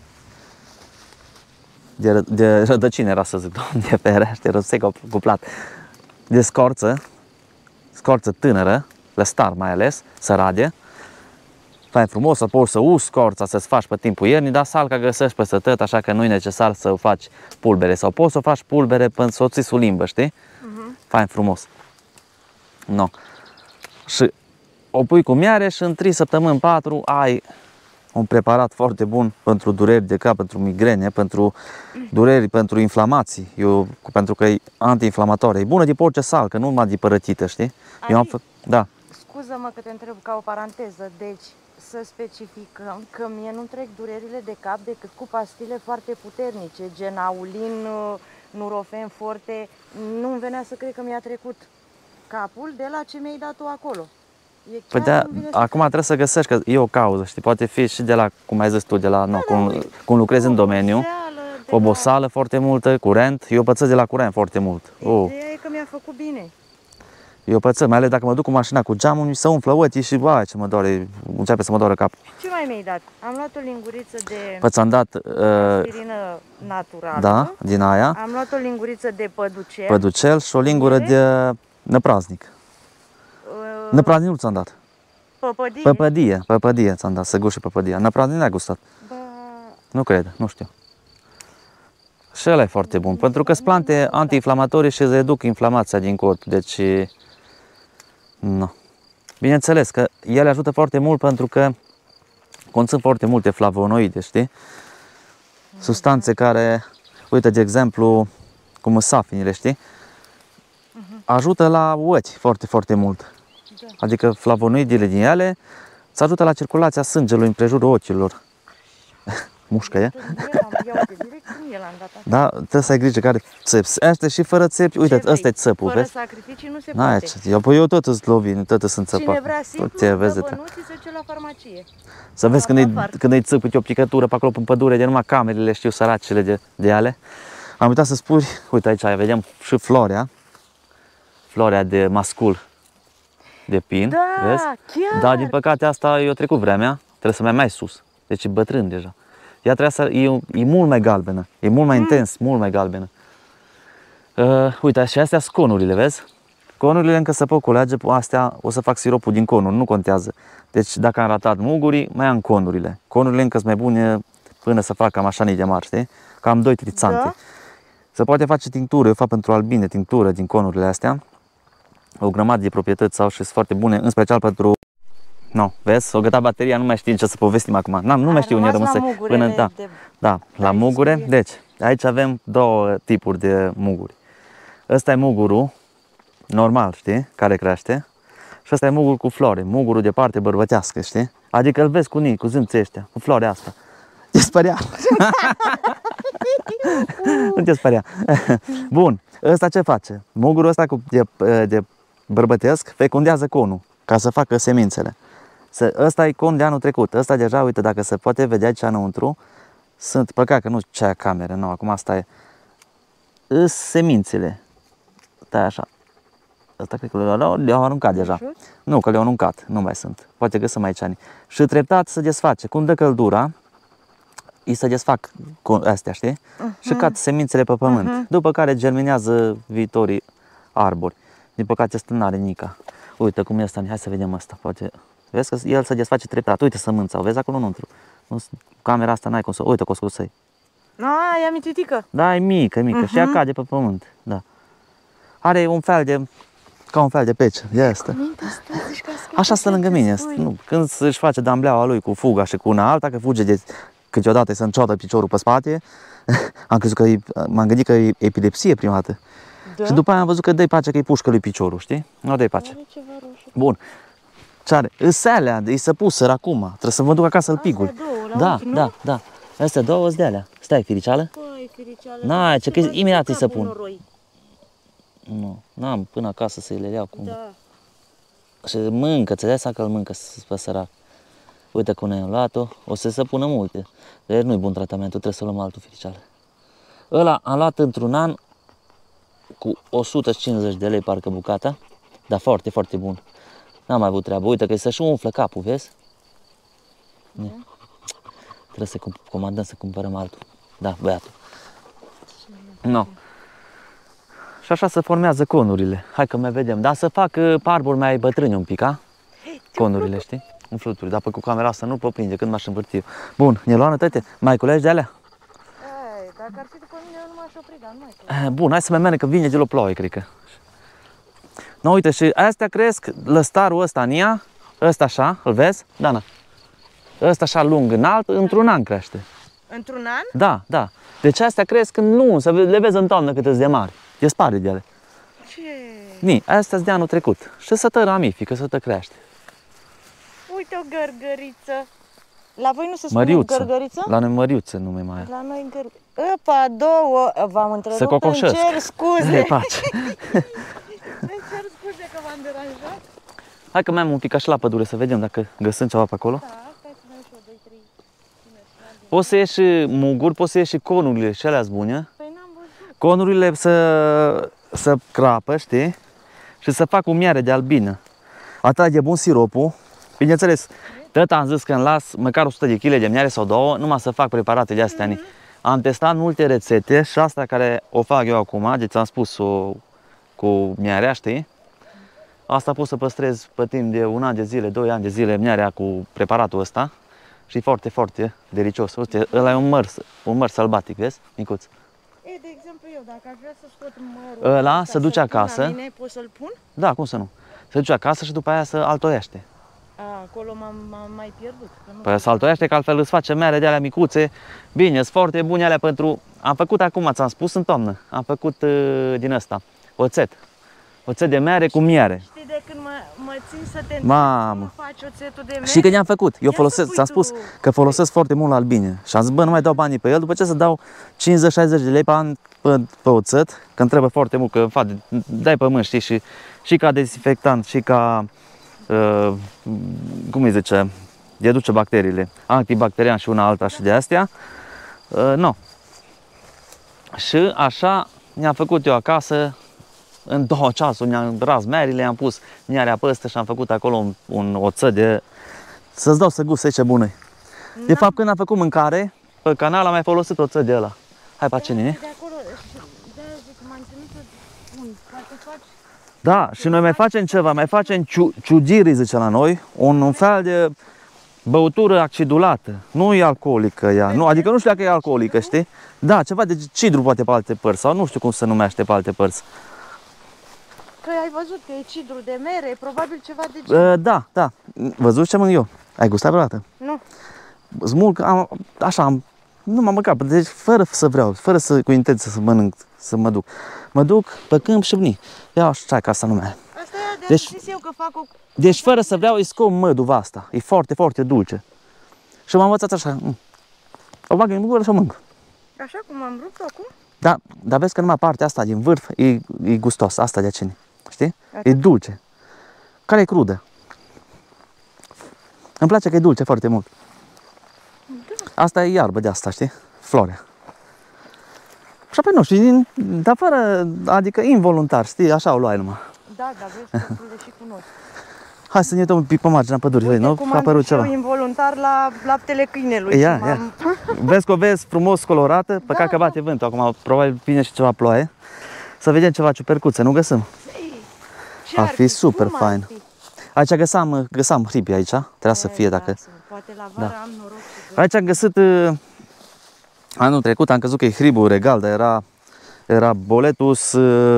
de rădăcini, era să zic, de pere, știi, răsec cuplat, de scorță tânără, lăstar mai ales, sărade. Fain frumos, să poți să uzi scorța, să-ți faci pe timpul iernii, dar salca găsești peste tot, așa că nu e necesar să o faci pulbere. Sau poți să o faci pulbere până să o ții sub limbă, știi? Fain frumos. No. Și o pui cu miere și în 3 săptămâni, 4, ai un preparat foarte bun pentru dureri de cap, pentru migrene, pentru dureri, pentru inflamații. Pentru că e anti-inflamatorie. E bună de orice sal, că nu numai de părătită, știi? Eu am făcut, da. Scuză-mă că te întreb ca o paranteză, deci să specificăm că mie nu trec durerile de cap decât cu pastile foarte puternice, gen Aulin, Nurofen Forte. Nu-mi venea să cred că mi-a trecut capul de la ce mi-ai dat tu acolo. Păi acum trebuie să găsești, că e o cauză, știi, poate fi și de la, cum ai zis tu, de la, cum lucrezi în domeniu, oboseală foarte multă, curent. Eu pățesc de la curent foarte mult. Ideea e că mi-a făcut bine. Eu pățesc, mai ales dacă mă duc cu mașina cu geamul, mi se umflă ochii și ce mă doare, începe să mă doară capul. Ce mai mi-ai dat? Am luat o linguriță de ți-am dat aspirină naturală. Da, din aia. Am luat o linguriță de păducel. Păducel și o lingură de năpraznic. Năpraznic nu ți-am dat. Păpădie. Păpădie ți-am dat, să guși păpădia. Năpraznic n-ai gustat. Ba... Nu cred, nu știu. Și ăla e foarte bun, pentru că sunt plante anti-inflamatorii și îți reduc inflamația din corp. Deci, nu. Bineînțeles că ele ajută foarte mult pentru că conțin foarte multe flavonoide, știi? Substanțe care, uite, de exemplu, cum sunt safinile, știi? Ajută la ochi foarte, foarte mult. Adică flavonoidele din ele îți ajută la circulația sângelui în prejurul ochilor. Mușcă e? Da, trebuie să ai grijă care țepi. Asta și fără țepi, uite, ăsta e țăpul, fără vezi? sacrificii nu se poate. Eu tot îți lovin, tot sunt țăpat. Cine vrea simplu, dă bănuții, se duce la farmacie. Să vezi când îi țăp, uite, o picătură pe acolo în pădure, de numai camerele știu săracele de ale. Am uitat să spui, uite aici vedem și floarea de mascul de pin, da, vezi? Chiar. Da, din păcate asta eu trecut vremea, trebuie să merg mai sus, deci e bătrân deja. Ea e mult mai galbenă, e mult mai intens, mult mai galbenă. Uite, și astea sunt conurile, vezi? Conurile încă se pot culege, astea o să fac siropul din conuri, nu contează. Deci dacă am ratat mugurii, mai am conurile. Conurile încă sunt mai bune până să fac cam așa de mari, știi? Cam 2 trițante. Da? Se poate face tinctură, eu fac pentru albine tinctură din conurile astea. O grămadă de proprietăți au și sunt foarte bune, în special pentru... Nu, vezi? S-o gătat bateria, nu mai știu ce să povestim acum. Nu mai știu unde rămâse. Până, da, la mugure. Deci, aici avem 2 tipuri de muguri. Ăsta e mugurul normal, știi? Care crește. Și ăsta e mugurul cu flore, mugurul de parte bărbătească, știi? Adică îl vezi cu zâmții ăștia, cu floarea asta. Te spărea. Nu te spărea. Bun, ăsta ce face? Mugurul ăsta de bărbătesc fecundează conul ca să facă semințele. Ăsta e con de anul trecut. Ăsta deja, uite, dacă se poate vedea ce înăuntru, sunt, păcat că nu ce aia cameră, nu, acum asta e. Îs semințele. Stai așa. Ăsta cred că le-au aruncat deja. Nu, că le-au aruncat, nu mai sunt. Poate că sunt mai aici ani. Și treptat se desface. Cum dă căldura, îi se desfac astea, știi? Și cad semințele pe pământ. După care germinează viitorii arbori. Din păcate ăsta n-are nica. Uite cum e ăsta, hai să vedem asta, poate. Vezi că el se desface treptat. Uite sămânța, o vezi acolo înăuntru. Camera asta n-ai cum să... Uite, coscusăi. E mititică. Da, e mică, și ea cade pe pământ. Da. Are un fel de... ca un fel de pece. Este. Așa stă lângă mine. Nu, când își face dambleaua lui cu fuga și cu una alta, că fuge de... câteodată să înciotă piciorul pe spate. M-am gândit că e epilepsie prima dată. Da? Și după aia am văzut că dă-i pace că îi pușcă lui piciorul, știi? Nu dă-i pace. Bun. Ce are? Îs alea, îi se pusă acum. Trebuie să mă duc acasă să-l pigul. Da. Astea 2 sunt de alea. Stai, firiceală? Păi, firiceală. N-ai, ce că imediat îi se pun. Nu, n-am până acasă să-i le iau cum. Da. Și mâncă, ți-ai seama că îl mâncă pe sărac. Uite cum ne-am luat-o, o să se pună multe. Deci nu-i bun tratamentul, trebuie să luăm altul firiceală. Ăla am luat într-un an cu 150 de lei parcă bucata, dar foarte, foarte bun. N-am mai avut treabă. Uite că să și umflă capul, vezi? Trebuie să comandăm să cumpărăm altul. Da, băiatul. No. Și așa se formează conurile. Hai că mai vedem. Dar să fac arbori mai bătrâni un pic, a? Conurile, știi? În fluturi. Dar cu camera asta nu pot prinde când m-aș învârti eu. Bun, Nieloană, tăte, mai culegi de alea? Dacă ar fi după mine, eu nu m-aș opri, dar nu mai culegi. Bun, hai să mai mergem, că vine de la ploaie, cred că. No, uite, și astea cresc, lăstarul ăsta în ea, ăsta așa, îl vezi, Dana? Ăsta așa lung, înalt, într-un an crește. Într-un an? Da, da. Deci astea cresc în lung, să le vezi în toamnă cât îți de mari. E spare de ele. Ce? Ni, astea de anul trecut. Și să te ramifică, să te crește. Uite o gărgăriță. La voi nu se spune Măriuță. gărgăriță? La noi măriuță nume mai. La noi gărgăriță. Opa, două. V-am întrerupt, cocoșesc. îmi cer scuze. Le pace. Îmi cer scuze că v-am deranjat. Hai că mai am un pic așa la pădure să vedem dacă găsim ceva pe acolo. Da, stai să mai și eu 2-3. Poți să ieși și muguri, poți să ieși și conurile și alea bune. Păi n-am văzut. Conurile să crapă, știi? Și să fac o miere de albină. Atrage bun siropul. Bineînțeles, tot am zis că îmi las măcar 100 de kg de miere sau două, numai să fac preparate de astea. Am testat multe rețete și asta care o fac eu acum, deci am spus-o cu miarea, știi? Asta pot să păstrez pe timp de 1 an de zile, 2 ani de zile miarea cu preparatul ăsta. Și e foarte, foarte delicios. Uite, ăla e un măr sălbatic, vezi? Micuț. E, de exemplu, eu, dacă aș vrea să scot mărul Ăla ăsta se duce să-l pun acasă. la mine, pot să-l pun? Da, cum să nu? Se duce acasă și după aia să altoiește. A, acolo m-am mai pierdut. Că nu Păi să altoiește, că altfel îți face mere de alea micuțe. Bine, sunt foarte bune alea pentru... Am făcut acum, ți-am spus, în toamnă. Am făcut din ăsta, oțet. Oțet de mere cu miere. Știi de când mă țin să te întreb Mamă! cum faci oțetul de mere? Și că ne-am făcut. Eu Ia folosesc, să ți-am pui spus tu. că folosesc foarte mult la albine. Și am zis, bă, nu mai dau banii pe el, după ce să dau 50-60 de lei pe an pe oțet, că îmi trebuie foarte mult, că fac, dai pe mâini, știi, și ca dezinfectant, și ca, cum îi zice, de duce bacteriile, antibacterian și una alta și de astea. Nu. Și așa ne-am făcut eu acasă. În 2 ceasuri ne-am ras merile, am pus miarea pe ăsta și am făcut acolo un oțet de... Să-ți dau să gust, ce bună. De fapt, când am făcut mâncare, pe canal am mai folosit oțet de ăla. Hai, Pacenine. De acolo, de-aia zic, m-am ținut să spun, poate faci... Da, și noi mai facem ceva, mai facem ciugiri, zice la noi, un fel de băutură acidulată. Nu e alcoolică ea, nu, adică nu știu dacă e alcoolică, știi? Da, ceva de cidru poate pe alte părți, sau nu știu cum se numește pe alte părți. Că ai văzut că e cidru de mere, probabil ceva de genul. Da, da. Văzut ce mănânc eu? Ai gustat vreodată? Nu. Smulg, nu m-am măcat, deci fără să vreau, fără să, cu intenție să mănânc, să mă duc. Mă duc pe câmp și vni. Ia așa ca asta numai. Asta e de Deci- zis eu că fac o... Deci fără să vreau îi scot măduva asta. E foarte, foarte dulce. Și m-am învățat așa. O bag în gură și o mânc. Așa cum am rupt acum? Da, dar vezi că numai partea asta din vârf e gustos, asta de acini. Știi? E dulce. Care e crudă. Îmi place că e dulce foarte mult. Asta e iarbă de asta, știi? Floarea. Și apoi nu știu, dar fără, adică involuntar, știi? Așa o luai numai. Da, dar vezi că și cu noi. Hai să ne uităm un pic pe marginea pădurii, vezi, nu? Cum A am apărut dus eu ceva. involuntar la laptele câinelui. Ia, și ia. Vezi că o vezi frumos colorată, păcat că bate vântul acum, probabil vine și ceva ploaie. Să vedem ceva ciupercuțe, nu găsim? Ce Ar fi super Cum ar fain. fi? Aici găsam hribi aici, trebuia să fie dacă... Poate la vară am noroc și Aici am găsit, anul trecut am crezut că e hribul regal, dar era boletus,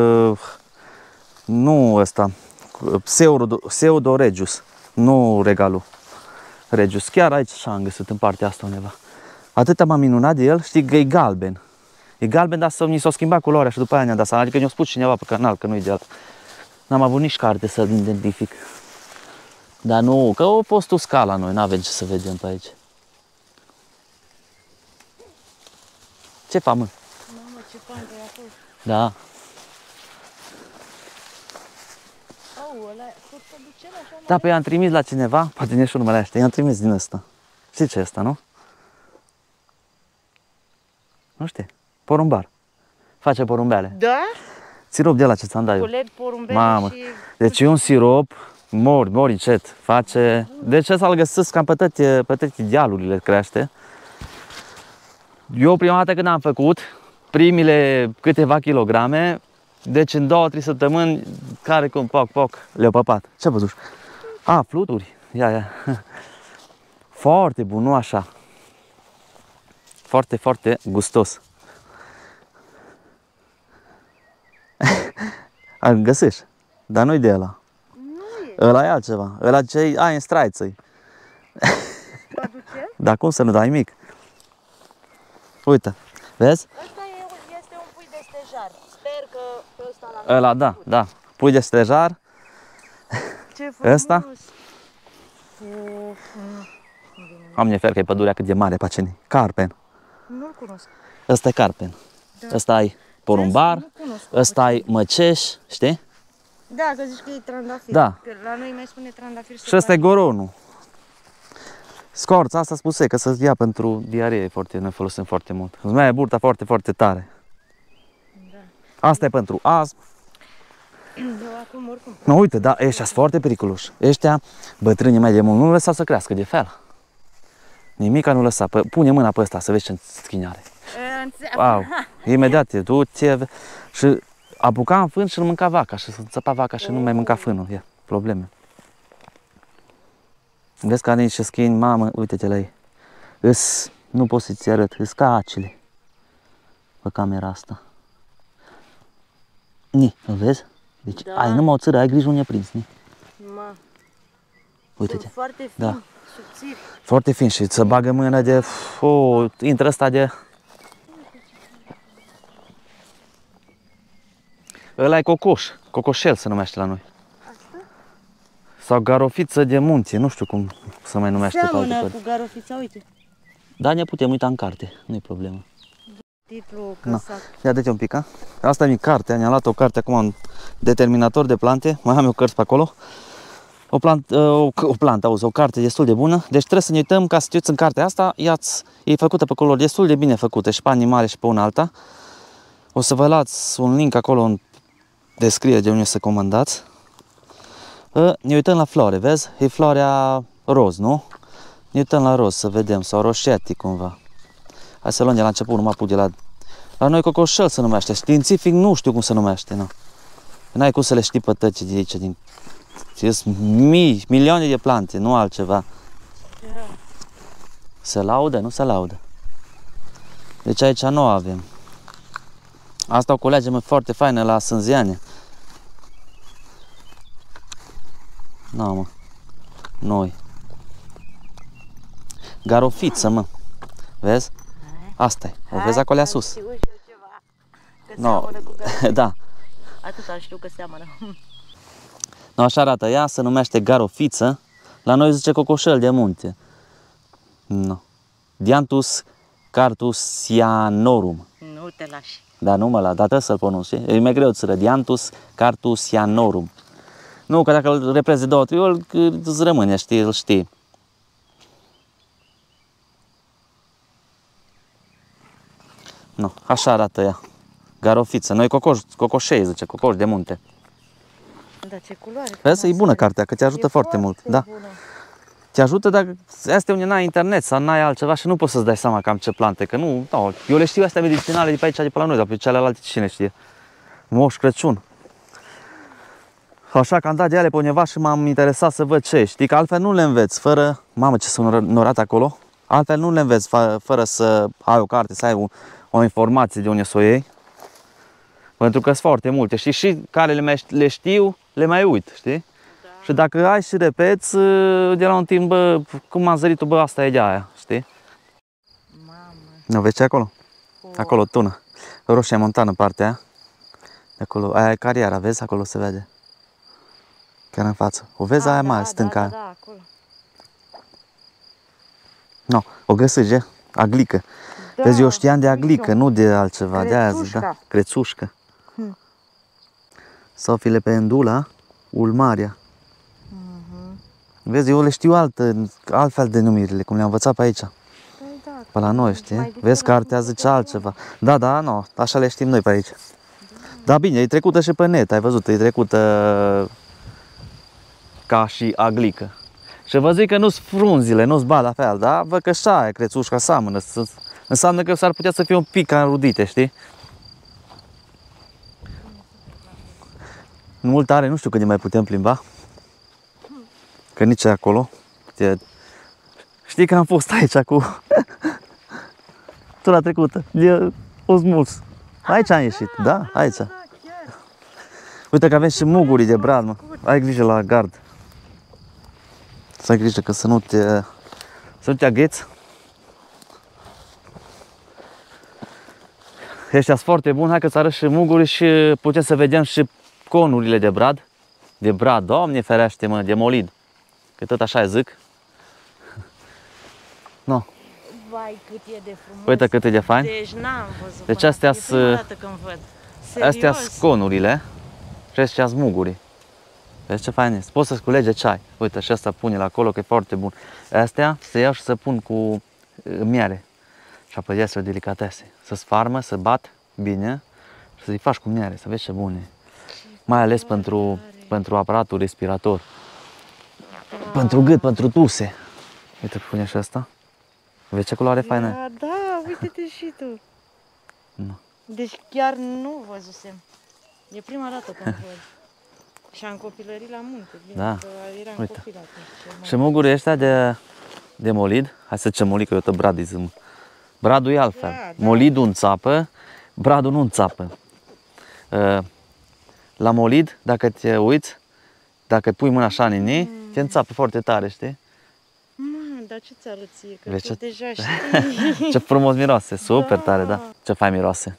nu ăsta, pseudo-regius, nu regalul regius. Chiar aici așa am găsit în partea asta undeva. Atât m-am minunat de el, știi că e galben. E galben, dar ni s-a schimbat culoarea și după aia ne-am dat seama. Adică ne-a spus cineva pe canal că nu e de ăla. N-am avut nici carte să-l identific. Dar nu, că a fost uscat la noi, n-avem ce să vedem pe aici. Ce fac, mă? Mamă, ce pantă e acolo. Da. Au, ăla, tot să duce la așa Da, pe i-am trimis la cineva, poate ne și numele ăștia, i-am trimis din ăsta. Știi ce e ăsta, nu? Nu știi? Porumbar. Face porumbeale. Da? Sirop de la ce ți-am dat eu. Cu led, porumbele Mamă. și... Deci e un sirop, mori încet, face... Deci ăsta îl găsesc cam pe toate dealurile crește. Eu prima dată când am făcut, primile câteva kilograme, deci în 2-3 săptămâni, care cum poc, le-au păpat. Ce-a văzut? A, fluturi. Ia. Foarte bun, nu așa. Foarte, foarte gustos. Îl găsești? dar nu-i de ăla. Nu e. Ăla e altceva. Ăla ce ai în straiță-i. Traduce? Dar cum să nu dai mic? Uite, vezi? Ăsta este un pui de stejar. Sper că pe ăsta l-am Ăla, da, da. Pui de stejar. Ce frumos! Ăsta? Am nefer că e pădurea cât de mare pe aceni. Carpen. Nu-l cunosc. Ăsta e carpen. Da. Ăsta ai porumbar. Nu cunosc. Ăsta ai măceș, știi? Da, că zici că e trandafir. Da. Că la noi mai spune trandafir. Și ăsta e goronul. Scorța asta spuse că să-ți ia pentru diaree, foarte, ne folosim foarte mult. Îți mai e burta foarte, foarte tare. Da. Asta e pentru astm. Eu acum oricum. Nu, uite, da, ăștia sunt foarte periculoși. Ăștia, bătrânii mei de mult, nu lăsa să crească de fel. Nimica nu lăsa. Pune mâna pe ăsta să vezi ce schinare. Wow, imediat te duce și apuca în fân și îl mânca vaca și țăpa vaca și nu mai mânca fânul. Ia, probleme. Vezi că are niște schini, mamă, uite-te la ei. Nu pot să-ți arăt, îs ca acele pe camera asta. Ni, îl vezi? Deci Da. ai numai o țără, ai grijă unde e prins, ni. Ma. Uite-te. Sunt foarte fin, Da. subțiri. Foarte fin și să bagă mâna de... intră ăsta de... Ăla e cocoș, cocoșel se numește la noi. Asta? Sau garofiță de munte, nu știu cum se mai numește pe altă Seamănă parte. cu garofița, uite. Dar ne putem uita în carte, nu-i problemă. Titlul No. căsac. Ia dă-te un pic, a? Asta e cartea, ne-am luat o carte acum, un determinator de plante, mai am eu cărți pe acolo. O carte destul de bună, deci trebuie să ne uităm ca să te uiți în cartea asta, e făcută pe culori destul de bine făcută și pe animale și pe una alta. O să vă las un link acolo în descriere de unde să comandați. Ne uităm la floare, vezi? E floarea roz, nu? Ne uităm la roz să vedem, sau roșetii cumva. Hai să luăm de la început, nu mă apuc de la... La noi cocoșel se numește, științific nu știu cum se numește, nu. N-ai cum să le știi pe tăci de aici, din... Sunt mii, milioane de plante, nu altceva. Se laudă? Nu se laudă. Deci aici nu avem. Asta o culegem foarte faină la Sânziane. Nu, mă. Noi. Garofiță, mă. Vezi? Asta e. O vezi acolo sus. Știu și eu ceva. Că No. seamănă cu garofița. Da. Atât am știut că seamănă. No, așa arată ea, se numește garofiță. La noi zice cocoșel de munte. No. Dianthus cartusianorum. Nu te lași. Dar nu mă la, dar trebuie să-l pronunț, e mai greu țără. Dianthus cartusianorum. Nu, că dacă îl reprezi de 2-3 ori, îți rămâne, știi, îl știi. Nu, așa arată ea. Garofiță. Noi cocoșei, zice, cocoș de munte. Da, ce culoare. Vezi, e bună cartea, că te ajută foarte mult. Da. Bună. Te ajută dacă astea unde n-ai internet sau n-ai altceva și nu poți să-ți dai seama cam ce plante, că nu, eu le știu astea medicinale de pe aici, de pe la noi, dar pe celelalte cine știe. Moș Crăciun. Așa că am dat de ele pe undeva și m-am interesat să văd ce, știi, că altfel nu le înveți fără, mamă ce sunt norat acolo, altfel nu le înveți fără să ai o carte, să ai o informație de unde să o iei. Pentru că sunt foarte multe, știi, și care le știu, le mai uit, știi? Da. Și dacă ai și repeți, de la un timp, bă, cum am zărit-o, bă, asta e de aia, știi? Mamă. Nu, vezi ce e acolo? Cu... Acolo, tună. Roșia montană partea aia. De acolo, aia e cariera, vezi? Acolo se vede. Chiar în față. O vezi aia mai stânca aia? Da, acolo. No, o găsești, aglică. Da, Vezi, eu știam de uite-o. aglică, nu de altceva, de aia zic, da. Crețușca. Crețușcă. Sau filipendula ulmaria. Vezi, eu le știu altfel denumirile, cum le-am învățat pe aici. Da, Pe la noi, mai știi? diferit Vezi, cartea cu zice altceva. Da, da, nu, așa le știm noi pe aici. Da, bine, e trecută și pe net, ai văzut, e trecută ca și aglică. Și vă zic că nu-s frunzile, nu-s ba la fel, da? Văd că și aia crețușca seamănă. Înseamnă că s-ar putea să fie un pic înrudite, știi? Mult tare, nu știu când ne mai putem plimba. Că nici acolo. Știi că am fost aici cu... Tura trecută. O smuls. Aici am ieșit, da? Aici. Da, chiar. Uite că avem și mugurii de brad, mă. Ai grijă la gard. Să ai grijă că să nu te agheți. Ăștia sunt foarte buni. Hai că-ți arăt și mugurii și putem să vedem și conurile de brad. De brad, Doamne ferește, mă, de molid. Că tot așa zic. No. Vai, cât e de frumos. Uite cât e de fain. Deci n-am văzut. Deci astea sunt prima dată când văd. Astea Serios? sunt conurile și astea sunt mugurii. Vezi ce fain este? Poți să-ți culege ceai. Uite, și asta pune la acolo, că e foarte bun. Astea se iau și se pun cu miere. Și apoi iese o delicatese. Să sfarmă, să bat bine și să-i faci cu miere, să vezi ce bune. Mai ales pentru aparatul respirator. Pentru gât, pentru tuse. Uite, pune și asta. Vezi ce culoare faină? Da, da, uite-te și tu. Nu. Deci chiar nu văzusem. E prima dată când văd. Și am copilărit la munte. Bine, Da. că eram Uite. copil atunci. Și mugurii ăștia de molid, hai să zicem molid, că eu tot brad îi zic. Bradul e altfel. Da, da. Molidul înțapă, bradul nu înțapă. La molid, dacă te uiți, dacă pui mâna așa în ei, te înțapă foarte tare, știi? Dar ce ți arăt ție? Că Vezi tu ce- deja știi. Ce frumos miroase, super Da. tare, da. Ce fain miroase.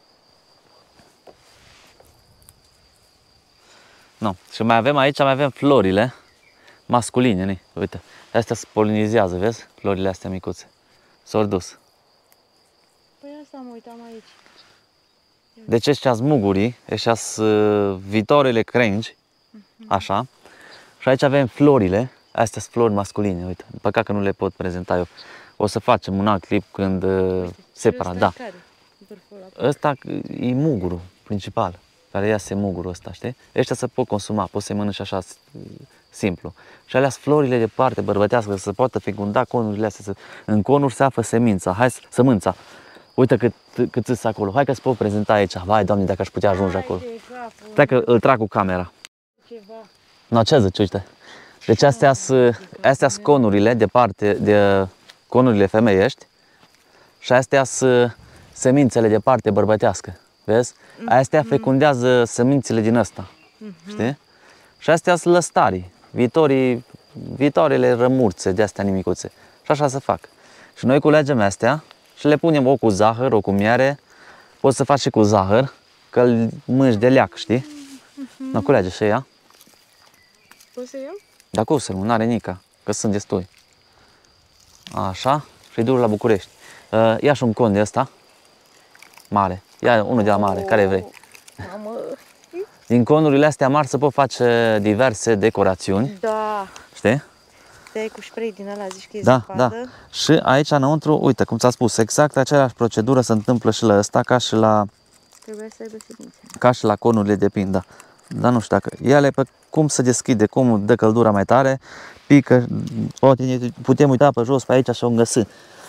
No. Și mai avem aici, mai avem florile masculine, ni. Uite, astea se polinizează, vezi? Florile astea micuțe. S-au dus. Păi asta mă uitam aici. Deci ăștia sunt mugurii, ăștia sunt viitoarele crengi, așa. Și aici avem florile, astea sunt flori masculine, uite. Păcat că nu le pot prezenta eu. O să facem un alt clip când separat, Și da. ăsta e care? Vârful ăla. Ăsta e mugurul principal, care iase mugurul ăsta, știi? Ăștia se pot consuma, poți să-i mănânci așa simplu. Și alea sunt florile de parte bărbătească, să se poată fecunda conurile astea. În conuri se află semința, hai sămânța. Uite cât sunt acolo. Hai că îți pot prezenta aici. Vai, Doamne, dacă aș putea ajunge acolo. Hai de capul, Stai că îl trag cu camera. ceva. No, ce zici, uite. Deci astea sunt conurile de parte, de conurile femeiești. Și astea sunt semințele de parte bărbătească. Vezi? Astea fecundează semințele din ăsta. Știi? Și astea sunt lăstarii, viitoarele rămurțe de astea nimicuțe. Și așa se fac. Și noi culegem astea și le punem o cu zahăr, o cu miere. Poți să faci și cu zahăr, că îl mânci de leac, știi? Nu culege și ea. Poți să iau? Dar cum să nu, n-are nica, că sunt destui. Așa, și-i dur la București. Ia și un con de ăsta, mare. Ia unul de la mare, care vrei. Mamă. Din conurile astea mari se pot face diverse decorațiuni, Da. știi? Te-ai cu spray din ăla, zici că e Da, zăpadă. da. Și aici înăuntru, uite, cum ți-a spus, exact aceeași procedură se întâmplă și la ăsta, Trebuie să aibă semințe. ca și la conurile de pin, da. Dar nu știu dacă ele pe cum se deschide, cum dă căldura mai tare, pică, putem uita pe jos pe aici și o găsi.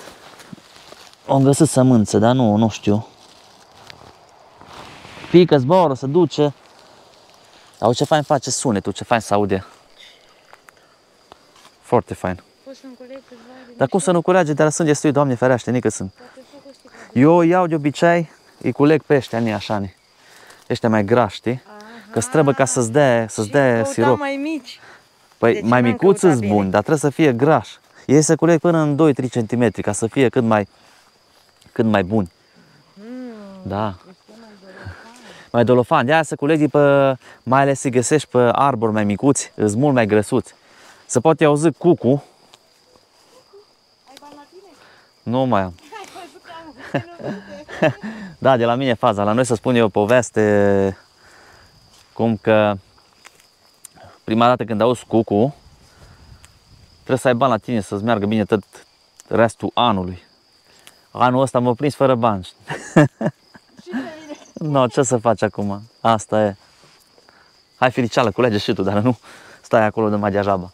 O găsi sămânță, dar nu știu. Pică, zboară, se duce. Au ce fain face sunetul, ce fain se aude. Foarte fain. Poți să-mi coleg câțiva din Dar cum să nu culege, dar sunt destui, Doamne ferește, nică sunt. poate fac o sticlă. Eu iau de obicei, îi culeg pe ăștia, nii așa, nii. Ăștia mai grași, știi? Că trebuie ca să-ți dea sirop. mai mici. Păi Deci mai n-am micuț căutat îți bine. bun, dar trebuie să fie graș. Ei se culeg până în 2-3 cm ca să fie cât mai bun. Da. Mai dolofan. De aia să culegi mai ales să găsești pe arbori mai micuți, îs mult mai grăsuți. Se poate auzi cucu. Ai bani la tine? Nu mai am. Hai, văzut că am Da, de la mine e faza. La noi se spune o poveste cum că prima dată când auzi cucu, trebuie să ai bani la tine să-ți meargă bine tot restul anului. Anul ăsta m-a prins fără bani. și pe mine. No, ce să faci acum? Asta e. Hai, Filiceală, culege și tu, dar nu stai acolo de mai degeaba.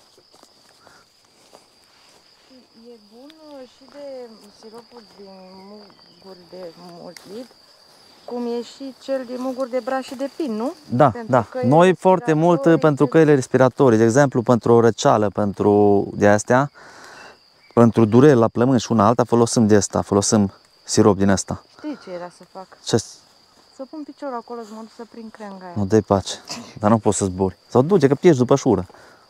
E bun și de siropul din muguri de molid, cum e și cel din muguri de braș și de pin, nu? Da, Pentru da. căile Noi foarte mult respiratorii, pentru căile respiratorii, de exemplu, pentru o răceală, pentru de astea, pentru durere la plămâni și una alta, folosim de asta, folosim sirop din asta. Știi ce era să fac? Ce? Să pun piciorul acolo să mă duc să prind crenga aia. Nu dai pace, dar nu poți să zbori. Sau duce că pierzi după șură.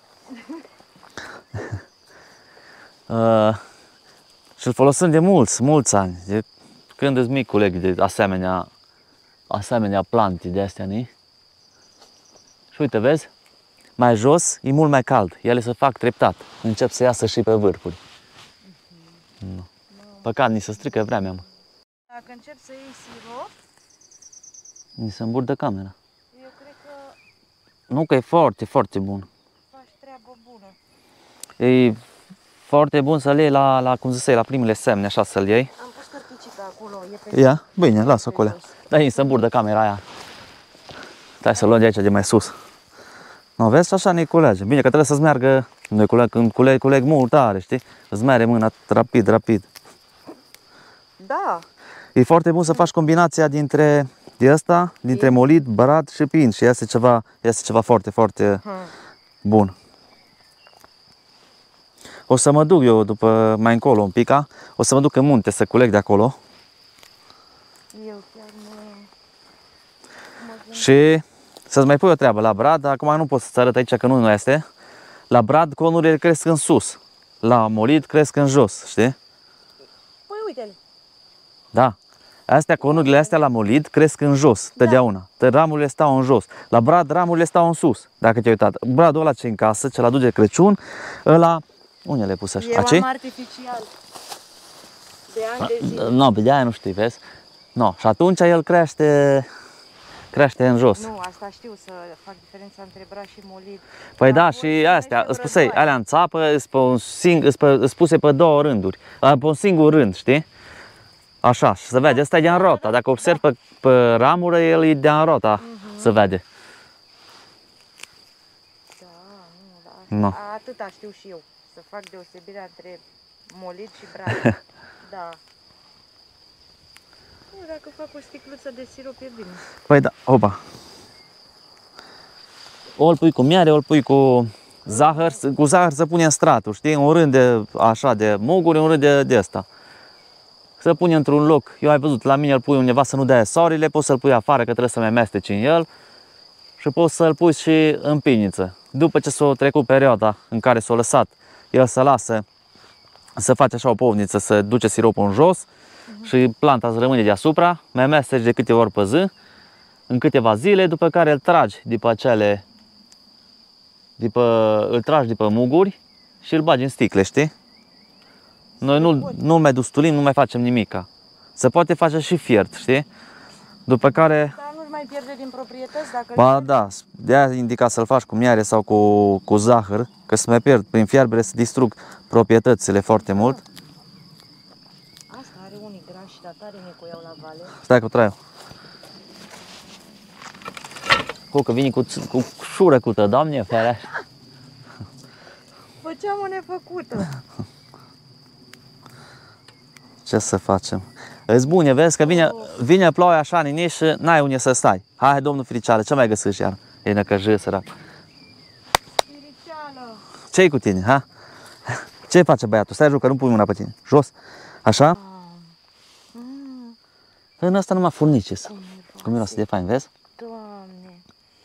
Și îl folosim de mulți ani. De când îți mic coleg de asemenea plante de astea, ni? Și uite, vezi? Mai jos e mult mai cald. Ele se fac treptat. Încep să iasă și pe vârfuri. Nu. Păcat, ni se strică vremea, mă. Dacă încep să iei sirop, Ni se îmburdă camera. eu cred că Nu, că e foarte, foarte bun. faci treabă bună. E foarte bun să-l iei la, cum zisei, la primele semne, așa să-l iei. Am pus cărticica acolo, e pe Ia, bine, lasă acolo. Da, îi se îmburdă camera aia. Stai să luăm de aici, de mai sus. Nu, vezi, așa ne culege. Bine că trebuie să-ți meargă, când culeg mult tare, știi? Îți merge mâna rapid, rapid. Da. E foarte bun să faci combinația dintre molid, brad și pin și iese ceva foarte, foarte bun. O să mă duc eu după mai încolo un pic, o să mă duc în munte să culeg de acolo. Eu chiar nu... Și să-ți mai pui o treabă la brad, acum nu pot să-ți arăt aici că nu este. La brad conurile cresc în sus, la molid cresc în jos, știi? Păi uite-le. Da. Conurile astea la molid cresc în jos, totdeauna. Ramurile stau în jos. La brad, ramurile stau în sus, dacă te-ai uitat. Bradul ăla ce în casă, ce-l aduce Crăciun, ăla... Unde le-ai pus așa? Eu am artificial. De ani de zile. Nu, pe de-aia nu știi, vezi? No. Și atunci el crește în jos. Nu, asta știu, să fac diferența între brad și molid. Păi da, și astea, spusei, alea în țapă, îți puse pe două rânduri, pe un singur rând, știi? Așa, și se vede, ăsta e de-în rota, dacă observi pe ramură, el e de-în rota, se vede. Da, Nu. atâta știu și eu, să fac deosebirea între molid și brad. Da. Dacă fac o sticluță de sirop e bine. Păi da, opa. O îl pui cu miere, o îl pui cu zahăr se pune în straturi, știi? Un rând de muguri, un rând de ăsta. Se pune într-un loc, eu ai văzut, la mine îl pui undeva să nu dea soarele, poți să-l pui afară că trebuie să mai amesteci în el și poți să-l pui și în piniță. După ce s-a trecut perioada în care s-a lăsat, el să lasă, să face așa o povniță, să duce siropul în jos și planta îți rămâne deasupra, mai amesteci de câteva ori pe zi, în câteva zile, după care îl tragi după muguri și îl bagi în sticle, știi? Noi nu mai dustulim, nu mai facem nimica. Se poate face și fiert, știi? După care... Dar nu-și mai pierde din proprietăți dacă... Ba da, de-aia indica să-l faci cu miere sau cu zahăr, că se mai pierd prin fierbere, se distrug proprietățile foarte mult. Asta are unii grași, dar tare ne iau la vale. Stai că o traiu. Că vine cu șurăcută, Doamne ferește. Făceam o nefăcută. Ce să facem? Îți bune, vezi că vine ploaia așa nini și n-ai unde să stai. Hai, domnul Firiceală, ce mai găsești iar? E năcăjit, sărac. Firiceală! Ce-i cu tine, ha? Ce face băiatul? Stai jos că nu pui mâna pe tine. Jos. Așa? În ăsta numai furnicis. Cum miroase de fain, vezi? Doamne!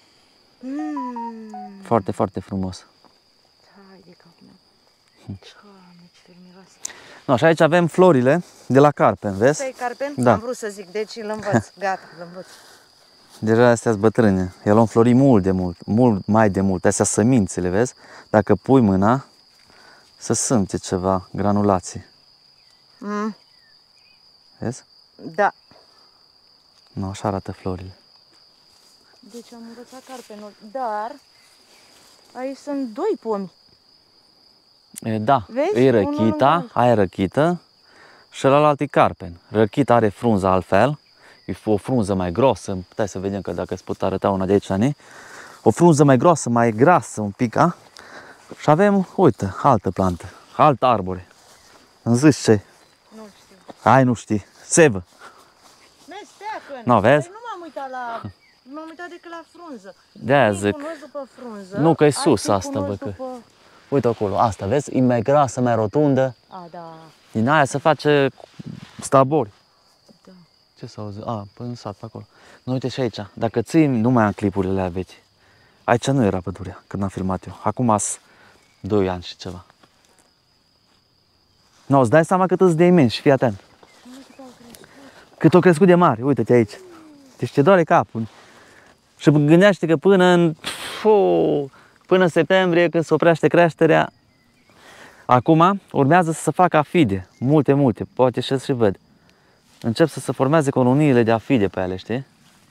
Foarte, foarte frumos. Hai de capul meu. Doamne, ce miroase. No, și aici avem florile de la carpen, vezi? Asta e carpen? Da. Am vrut să zic, deci îl învăț. Gata, îl învăț. Deja astea sunt bătrâne. El a înflorit mult mai de mult. Astea sămințele, vezi? Dacă pui mâna, să simte ceva granulații. Vezi? Da. No, așa arată florile. Deci am învățat carpenul, dar aici sunt doi pomi. Da, Vezi? e răchita, aia e răchită și ălalt e carpen. Răchita are frunza altfel, e o frunză mai grosă, puteai să vedem că dacă îți pot arăta una de aici, o frunză mai grosă, mai grasă un pic, a? Și avem, uite, altă plantă, alt arbore. Îmi zici ce? Nu știu. Ai, nu știi, sevă. Mesteacăn. Nu, vezi? Păi nu m-am uitat la... M-am uitat decât la frunză. De-aia zic. Cunosc după frunză. Nu, că e sus asta, bă, că... După... Uite acolo, asta, vezi? E mai grasă, mai rotundă. A, da. Din aia se face stabori. Da. Ce s-a auzit? A, până în sat, pe acolo. Nu, uite și aici. Dacă ții, nu mai am clipurile alea vechi. Aici nu era pădurea când am filmat eu. Acum as 2 ani și ceva. Nu, îți dai seama cât îți de imensi, fii atent. Cât o crescut de mare, uite-te aici. Deci te doare capul. Și gândește că până în septembrie, când se oprește creșterea, acum urmează să se facă afide. Multe, poate și văd. Încep să se formeze coloniile de afide pe ele, știi?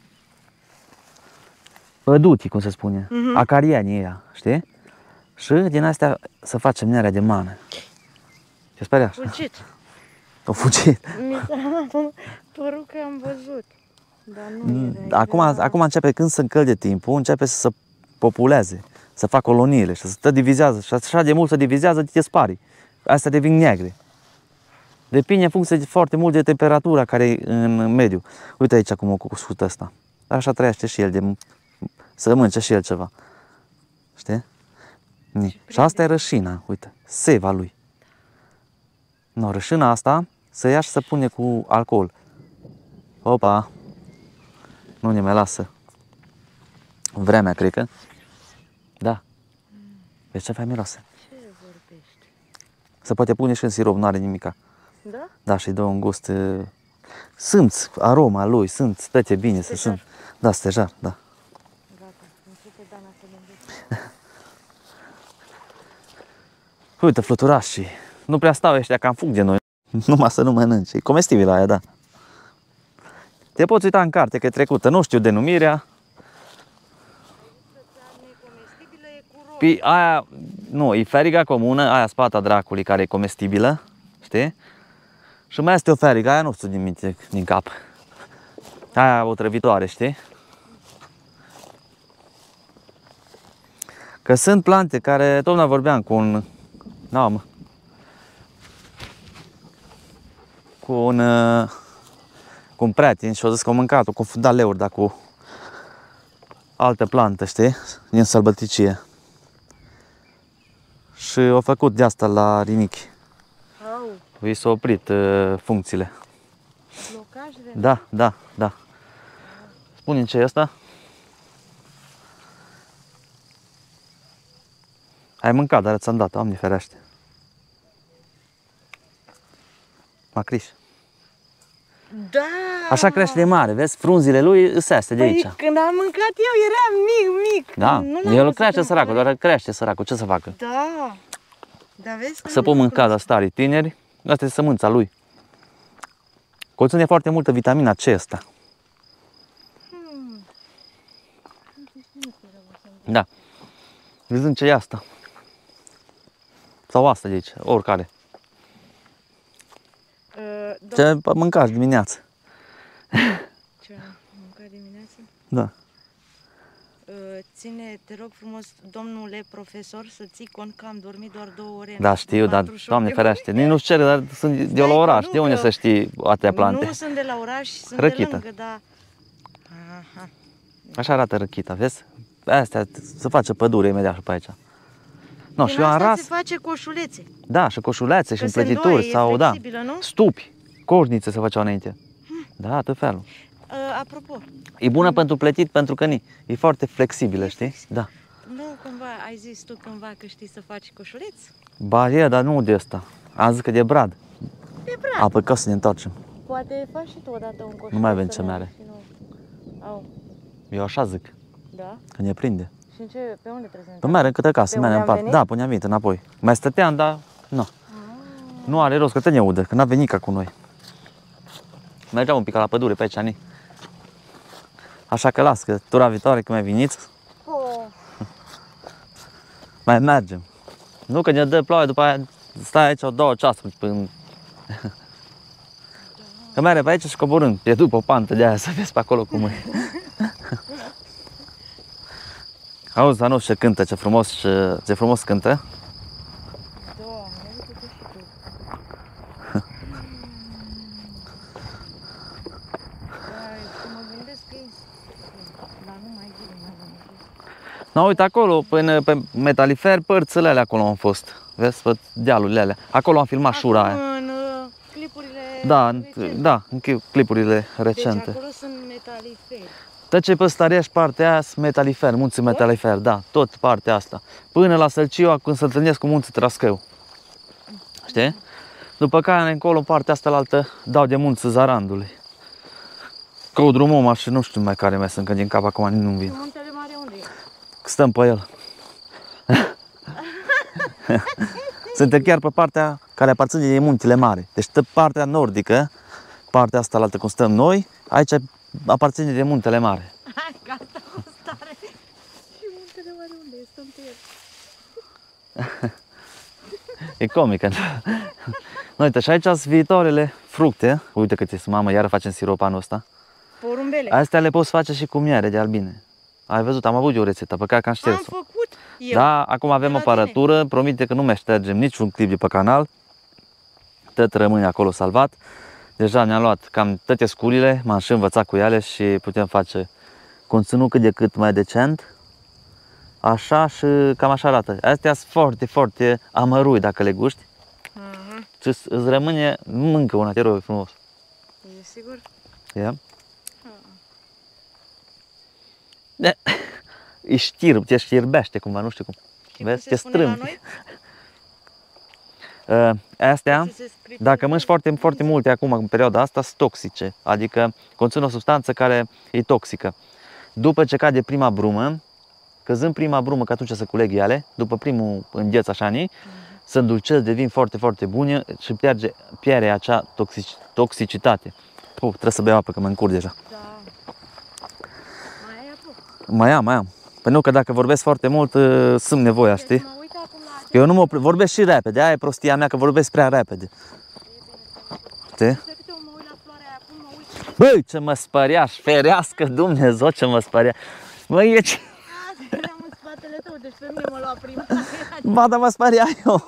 Pădutii, cum se spune. Acarianii ăia, știi? Și din astea să facem mierea de mană. Te speria așa? Fugit. O fugit. Mi s-a părut că am văzut. Dar nu era. Acum începe, când se încălze timpul, începe să se populeze, să facă coloniile și să se divizează. Și așa de mult se divizează, te spari. Astea devin negre. Depinde în funcție foarte mult de temperatura care e în mediu. Uite aici cum o cuscut ăsta. Așa trăiește și el, să mănânce și el ceva. Știi? Și asta e rășina, uite, seva lui. No, rășina asta să ia și să pune cu alcool. Opa! Nu ne mai lasă. Vremea, cred că. Da. Vezi ce fain miroase? Ce vorbești? Se poate pune și în sirop, nu are nimica. Da? Da, și dă un gust. Simți aroma lui, simți, dă-te bine să simți. Da, stejar, da. Gata, începe Dana să gândește. Uite, fluturașii. Nu prea stau ăștia, cam fug de noi. Numai să nu mănânci. E comestibil aia, da. Te poți uita în carte că e trecută, nu știu denumirea. Păi aia, nu, e feriga comună, aia spata dracului care e comestibilă, știi? Și mai este o ferigă, aia nu știu din cap. Aia otrăvitoare, știi? Că sunt plante care, tocmai vorbeam cu un... cu un prieten și a zis că a mâncat, a confundat leuri, dar cu altă plantă, știi? Din sălbăticie. Și a făcut de asta la rinichi. I s-au oprit funcțiile. Blocajele? Da. Spune-mi ce e asta? Ai mâncat, dar ți-am dat, Doamne ferește. Macriș. Da! Așa crește de mare, vezi? Frunzile lui îs astea de aici. Când am mâncat eu eram mic. Da, el crește săracul, doar crește săracul, ce să facă? Da. Dar vezi că să pot mânca la starii tineri, asta e sămânța lui. Conține foarte multă vitamina C ăsta. Da. Văzând ce e asta. Sau asta de aici, oricare. Ce mâncați dimineața? Ce am mâncat dimineața? Da. Ține, te rog frumos, domnule profesor, să ții cont că am dormit doar 2 ore. Da, știu, dar, Doamne ferește, nici nu-ți cere, dar sunt de la oraș. De unde să știi atâtea plante? Nu sunt de la oraș, sunt Răchită. de lângă, dar... Aha. Așa arată răchita, vezi? Astea se face pădure imediat și pe aici. No, și eu am ras. se face coșulețe. Da, și coșulețe și Că împletituri sau da. Nu? Stupi, coșnițe se făceau înainte. Da, tot felul. Apropo. E bună pentru pletit, pentru că e foarte flexibilă, știi? Da. Nu, cumva, ai zis tu cândva că știi să faci coșuleți? Ba, e, dar nu de ăsta. Am zis că de brad. De brad. A, păi să ne întoarcem. Poate faci și tu odată un coșuleț. Nu mai avem ce mere. Au. Eu așa zic. Da? Că ne prinde. Și pe unde trebuie să Pe mere în câte casă, mere în parte. Da, până am venit înapoi. Mai stăteam, dar nu. Nu are rost, că te ne udă, că n-a venit ca cu noi. Mergeam un pic la pădure pe aici, Ani. Așa că las, că tura viitoare când mai veniți, mai mergem. Nu că ne dă ploaie, după aia stai aici 2 ceasuri până... Că mere pe aici și coborând, te duc pe o pantă de aia să vezi pe acolo cum e. Auzi, dar nu ce cântă, ce frumos cântă. Doamne, uite-te și tu. Mă gândesc că dar nu mai vine. No, uite acolo, pe metalifer, părțile alea acolo au fost. Vezi, pe dealurile alea. Acolo am filmat șura aia. În clipurile Da, recente. da, în clipurile Deci recente. acolo sunt metaliferi. Tot ce pe Stariaș, partea aia, sunt metalifer, munții metalifer, da, tot partea asta. Până la Sălcioa, când se întâlnesc cu munții Trascău. Știi? După care încolo, în partea asta la altă, dau de munții Zarandului. Codrumoma și nu știu mai care mai sunt, că din cap acum nu-mi vin. Muntele Mare unde e? Stăm pe el. Suntem chiar pe partea care aparține de Muntele Mare. Deci partea nordică, partea asta la altă cum stăm noi, aici aparține de Muntele Mare. Hai, că asta a fost tare. Și Muntele Mare unde e? Stăm pe el. E comică. Uite, și aici sunt viitoarele fructe. Uite cât este, mamă, iară facem sirop anul ăsta. Porumbele. Astea le poți face și cu miere de albine. Ai văzut, am avut eu o rețetă, pe care am Am șters-o. făcut eu. Da, acum avem la aparatură, promite că nu mai ștergem niciun clip de pe canal. Tot rămâne acolo salvat. Deja ne-am luat cam toate sculile, m-am și învățat cu ele și putem face conținut cât de cât mai decent. Așa și cam așa arată. Astea sunt foarte, foarte amărui dacă le guști. Și îți rămâne, mâncă una, te rog frumos. E sigur? Ia. De, te știrbește cumva, nu știu cum. Și Vezi, cum te se spune la strâmbi. noi? Astea, Ce se scrie dacă pe mănânci foarte, foarte multe acum în perioada asta, sunt toxice. Adică conțin o substanță care e toxică. După ce cade prima brumă, căzând prima brumă, că atunci se culeg ele, după primul îngheț așa, se îndulcesc, devin foarte, foarte bune și pierde acea toxicitate. Trebuie să beau apă, că mă încurc deja. Da. Mai ai apă? Mai am. Păi nu, că dacă vorbesc foarte mult, sunt nevoia, știi? Mă uit acum la Că eu nu vorbesc și repede, aia e prostia mea, că vorbesc prea repede. Știi? câte mă uit la floarea aia, acum mă uit. Băi, ce mă spăriaș, ferească Dumnezeu, ce mă spăria. Măi, e ce... Eram în spatele tău, deci pe mine mă lua prima. Ba, dar mă sparia eu.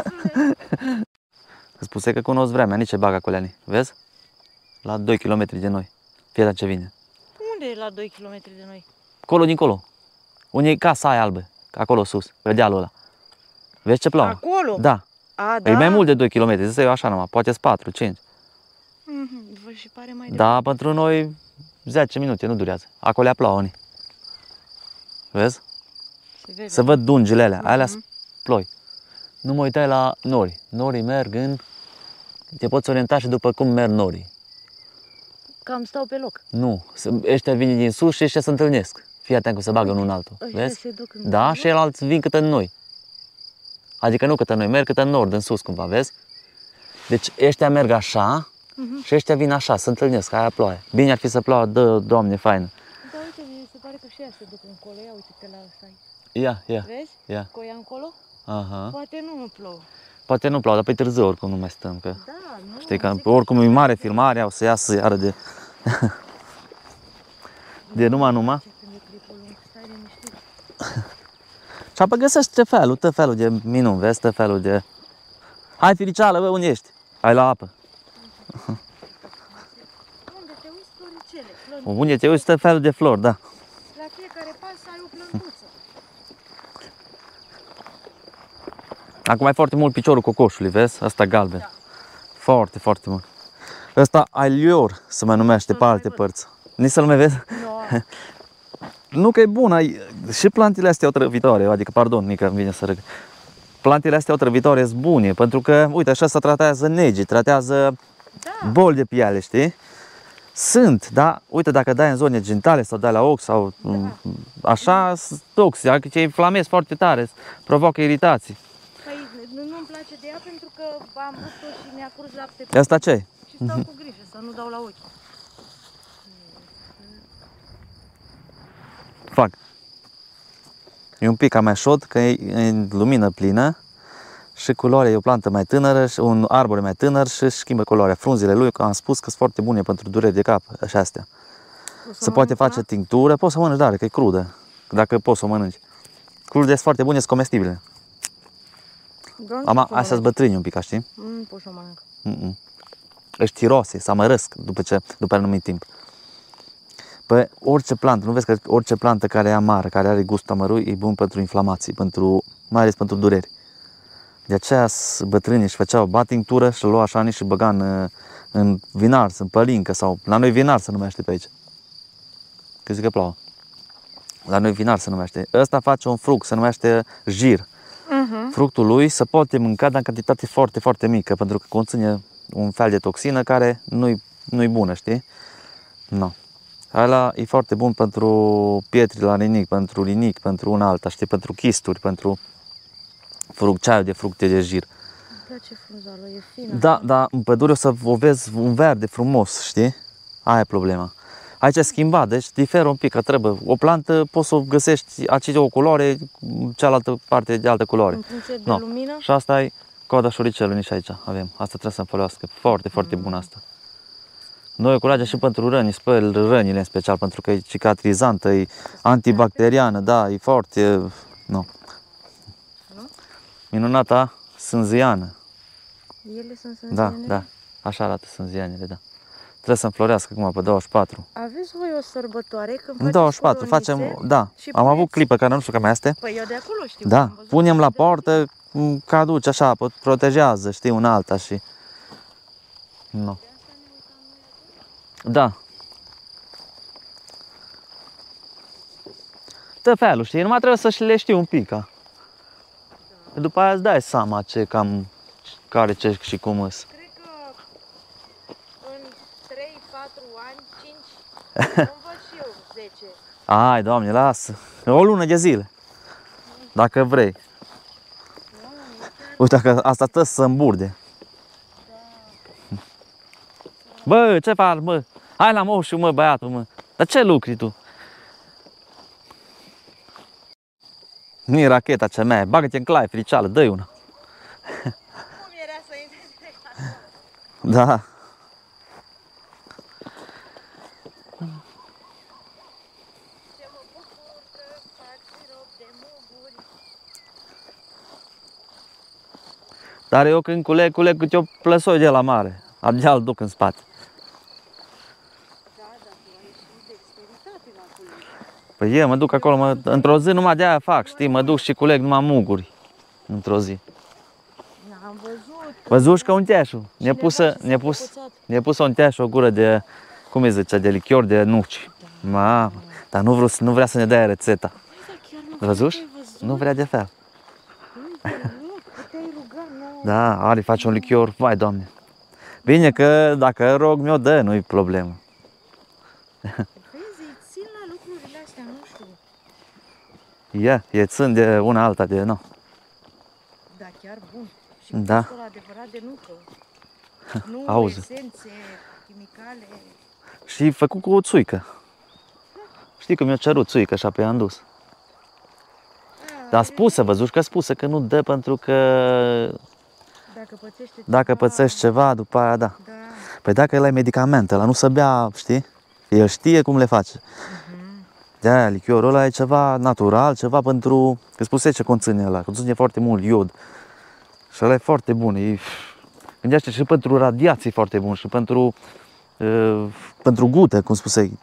Îți spuse că cunosc vremea, nici ce bag acolo, vezi? La 2 km de noi, fiera ce vine. Unde e la 2 km de noi? Acolo, dincolo. Unde e casa aia albă, acolo sus, pe dealul ăla. Vezi ce plouă? Acolo? Da. A, da? E mai mult de 2 km, zic eu așa numai, poate 4, 5. Vă și pare mai Da, pentru noi 10 minute, nu durează. Acolo plouă unii. Vezi? departe. Să văd dungile alea, alea sunt ploi. Nu mă uitai la nori. Norii merg în... Te poți orienta și după cum merg norii. Cam stau pe loc. Nu, ăștia vin din sus și ăștia se întâlnesc. Fii atent cum se bagă unul în altul. Ăștia Vezi? se duc în Da, nord? și ceilalți vin cât în noi. Adică nu cât în noi, merg cât în nord, în sus cumva, vezi? Deci ăștia merg așa și ăștia vin așa, se întâlnesc, aia ploaie. Bine ar fi să ploua, dă, Doamne, faină. Da, uite, mi se pare că și ea se duc încolo. Ia uite-te la ăsta aici. Ia, Vezi? ia. Cu ea încolo? Aha. Poate nu plouă. Poate nu plouă, dar pe târziu oricum nu mai stăm, că... Da, nu. Știi că oricum e mare filmarea, o să iasă iară de... de numai. Când e clipul lung, stai liniștit. Și apoi găsești tot felul de minuni, vezi, tot felul de... Hai, Firiceală, bă, unde ești? Hai la apă. Unde te uiți floricele, flori. Unde te uiți, tot felul de flori, da. La fiecare pas ai o plântuță. Acum ai foarte mult piciorul cocoșului, vezi? Asta galben. Da. Foarte, foarte mult. Ăsta alior se mai numește pe alte părți. Nici să-l mai vezi? No. Nu că e bun, și plantele astea otrăvitoare, adică, pardon, nică îmi vine să râg. Plantele astea otrăvitoare sunt bune, pentru că, uite, așa se tratează negii, tratează Da. boli de piele, știi? Sunt, da? Uite, dacă dai în zone genitale sau dai la ochi sau așa, sunt toxici, adică te inflamezi foarte tare, provoacă iritații. Păi nu-mi place de ea pentru că am văzut-o și mi-a curs lapte pe Asta ce? și stau cu grijă să nu dau la ochi. Fac. E un pic cam mai șod, că e în lumină plină și culoarea e o plantă mai tânără, și un arbore mai tânăr și schimbă culoarea. Frunzele lui, că am spus că sunt foarte bune pentru dureri de cap, așa astea. Se poate face tinctură, poți să mănânci, dar că e crudă, dacă poți să o mănânci. Crude sunt foarte bune, sunt comestibile. Astea sunt bătrâni un pic, știi? Nu pot să o mănânc. Ești tirose, se amărăsc după anumit timp. Păi orice plantă, nu vezi că orice plantă care e amară, care are gust amărui, e bun pentru inflamații, mai ales pentru dureri. De aceea bătrânii își făceau tinctură și îl lua așa și băga în vinars, în pălincă sau la noi vinar se numește pe aici. Că zic că plouă. La noi vinar se numește. Ăsta face un fruct, se numește jir. Fructul lui se poate mânca, dar în cantitate foarte, foarte mică, pentru că conține un fel de toxină care nu-i bună, știi? No. Ăla e foarte bun pentru pietri la rinic, pentru una alta, știi? Pentru chisturi, pentru ceaiul de fructe de jir. Îmi place frunzalul, e fină. Da, dar în pădure o să o vezi un verde frumos, știi? Aia e problema. Aici e schimbat, deci diferă un pic, că trebuie. O plantă poți să o găsești aici o culoare, cealaltă parte de altă culoare. În funcție de lumină? Și asta e coada șoricelului, nici aici avem. Asta trebuie să-mi folosească. Foarte, foarte bună asta. Noi o curagem și pentru răni, spăl rănile în special, pentru că e cicatrizantă, e antibacteriană, da, e foarte, nu. Minunata sânziană. Ele sunt sânzianele? Da, așa arată sânzianele, da. Trebuie să înflorească acum pe 24. Aveți voi o sărbătoare când În 24 facem, da. Am avut clipă care nu știu cam este. Păi eu de acolo știu. Da, punem la poartă, caduci așa, protejează, știi, una alta și... Nu. Da. Tot felul, știi, numai trebuie să le știi un pic. După aia îți dai seama ce cam, care ce și cum îs. Cred că în 3-4 ani, 5, îmi văd și eu 10. Ai, Doamne, lasă. O lună de zile. Dacă vrei. Uite, că asta tă să îmburde. Bă, ce faci, bă? Hai la moșu, mă, băiatul, mă. Dar ce lucri tu? Nu e racheta cea mea, bagă-te în claie, feliceală, dă-i una. Cum era să intri direct acolo? Da. Ce mă bucur că fac sirop de muguri. Dar eu când culeg câte o plăsoi de la mare. Abia îl duc în spate. Da, dar tu ai și dexteritate la culeg. Păi eu mă duc acolo, într-o zi numai de aia fac, știi? Mă duc și culeg numai muguri. Într-o zi. N-am văzut. Văzuși că un teașu. Ne-a pus un teașu o gură de, cum îi zicea, de lichior de nuci. Mamă, dar nu vrea să ne dea rețeta. Văzuși? Nu vrea de fel. Puteai ruga, nu? Da, are, face un lichior, vai, Doamne. Bine că dacă rog, mi-o dă, nu-i problemă. Vezi, îi țin la lucrurile astea, nu știu. E țin de una alta, de nu. Da, chiar bun. Și Da. gustul adevărat de nucă. Nu Auzi. esențe, chimicale. Și făcut cu o țuică. Știi că mi-a cerut țuică și apoi am dus. Dar spusă, văzuși că spusă că nu dă pentru că dacă pățești ceva, după aia da. Da. Păi dacă el ai medicamente, ăla nu să bea, știi? El știe cum le face. De-aia lichiorul ăla e ceva natural, ceva pentru... Că spuse ce conține ăla, conține foarte mult iod. Și ăla e foarte bun. Gândește și pentru radiații foarte bun și pentru gute, cum spusei.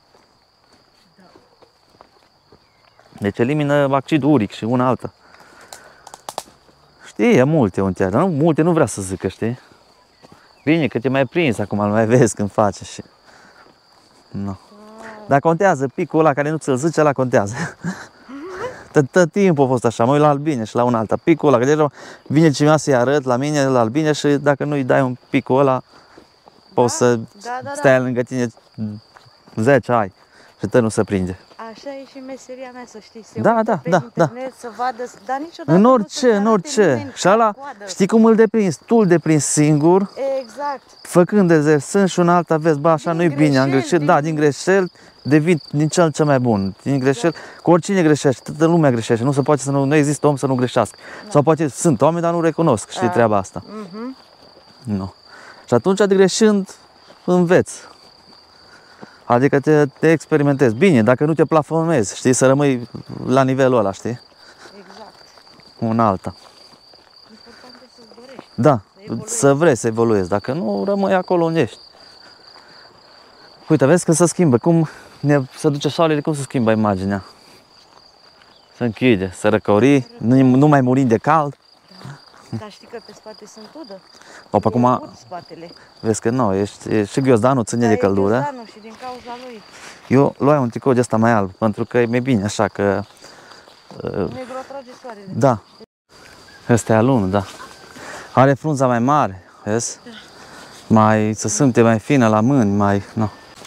Deci elimină acidul uric și una alta. Știi, e multe un teatru, dar multe nu vrea să zică, știi? Bine că te mai prins acum, îl mai vezi când face și... Nu. Dar contează, picul ăla care nu ți-l zice, ăla contează. Tot timpul a fost așa, mă uit la albine și la una alta. Picul ăla, că deja vine cineva să-i arăt la mine, la albine și dacă nu-i dai un picul ăla, poți să stai lângă tine 10 ani și tot nu se prinde. Așa e și meseria mea, să știi, se Da, uită da, pe da, internet, să vadă, dar niciodată În nu orice, să-ți în arate orice. nimeni Și ăla, coadă. știi cum îl deprinzi? Tu îl deprinzi singur, Exact. făcând exersând și una alta, vezi, bă, așa nu-i bine, am greșit, da, din greșeli devii din cel ce mai bun. Din greșeli, cu oricine greșește, toată lumea greșește, nu se poate să nu există om să nu greșească. Sau poate sunt oameni, dar nu recunosc, știi treaba asta. Nu. Și atunci, de greșind, înveți. Adică te experimentezi. Bine, dacă nu te plafonezi, știi, să rămâi la nivelul ăla, știi? Exact. Una alta. Important e să-ți dorești. Da, să vrei să evoluezi. Dacă nu, rămâi acolo unde ești. Uite, vezi că se schimbă. Cum se duce soarele, cum se schimbă imaginea. Se închide, se răcori, nu mai murim de cald. Dar știi că pe spate sunt udă? Opa, E acum, ud spatele. vezi că nu, ești și ghiozdanul ține de Dar e căldură. ghiozdanul și din cauza lui. Eu luai un tricou de ăsta mai alb, pentru că e mai bine așa că... Negru atrage soarele. Da. Ăsta e alunul, da. Are frunza mai mare, vezi? Mai, să simte mai fină la mâini, mai... No.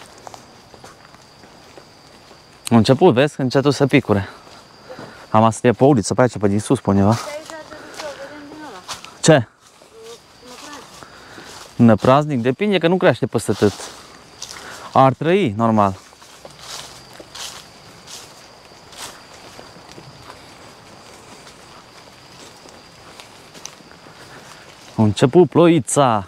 A început, vezi? Încetul să picure. Am să fie pe uliță, pe aici, pe din sus, pe undeva. Aici ar trebui să o vedem din ăla. Ce? Năpraznic? Depinde că nu crește peste tot. Ar trăi, normal. A început ploița.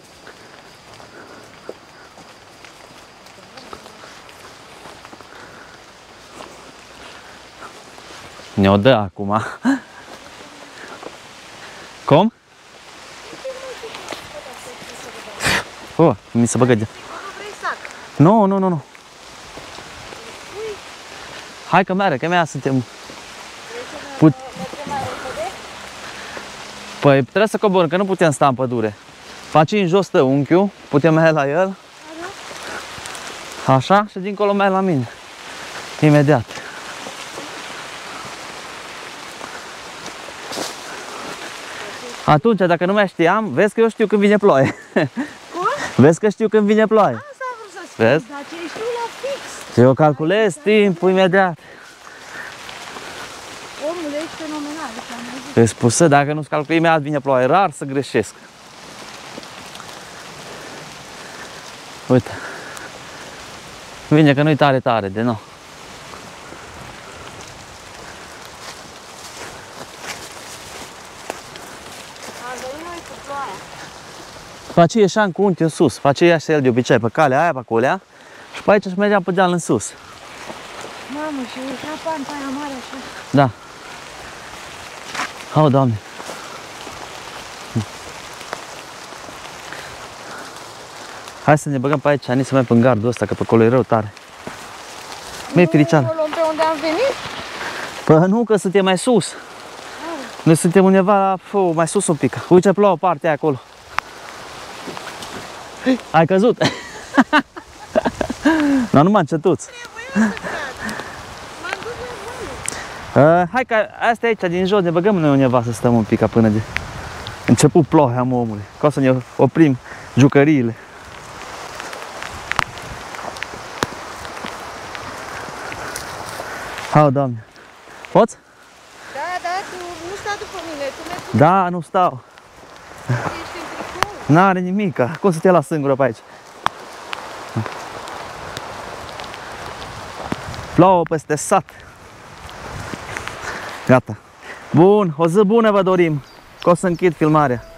Ne-o dă acum. Cum? Oh, mi se băgă de... Nu vrei sac? Nu, nu, nu, nu. Hai că merge, că mea suntem... Mergem mai repede? Păi trebuie să coborâm, că nu putem sta în pădure. Faci în jos tău unchiul, putem merge la el. Așa, și dincolo merge la mine. Imediat. Atunci, dacă nu mai știam, vezi că eu știu când vine ploaie. Cum? Vezi că știu când vine ploaie. Asta vreau să spun, Vezi? dar ce știu la fix. Eu calculez timpul imediat. Omul ești fenomenal, deci am mai zis. Îți spusă, dacă nu-ți calcul imediat vine ploaie, rar să greșesc. Uite. Vine că nu-i tare, tare, de nou. Am venit noi cu ploaia. Pe aceea ieșeam cu unchiul în sus, pe aceea ieșea el de obicei, pe calea aia, pe acolea. Și pe aici și mergeam pe deal în sus. Mamă, și e ca panta aia mare așa. Da. Oh, Doamne. Hai să ne băgăm pe aici, Ani, să mergem pe gardul ăsta, că pe acolo e rău tare. Măi, Firiceală. Nu o luăm pe unde am venit? Păi nu, că suntem mai sus. Noi suntem undeva mai sus un pic. Uite ce plouă partea aia acolo. Ai căzut. No, nu m-am încetuț. Hai că asta e aici din jos, ne băgăm noi undeva să stăm un pic până de început ploaia, omule. Ca o să ne oprim jucăriile. Hai, Doamne. Poți? Da, da, tu nu sta după mine, tu mergi, Da, nu stau. ești în tricou. N-are nimica. Cum să te las singură pe aici? Plouă peste sat. Gata. Bun, o zi bună vă dorim. Că o să închid filmarea.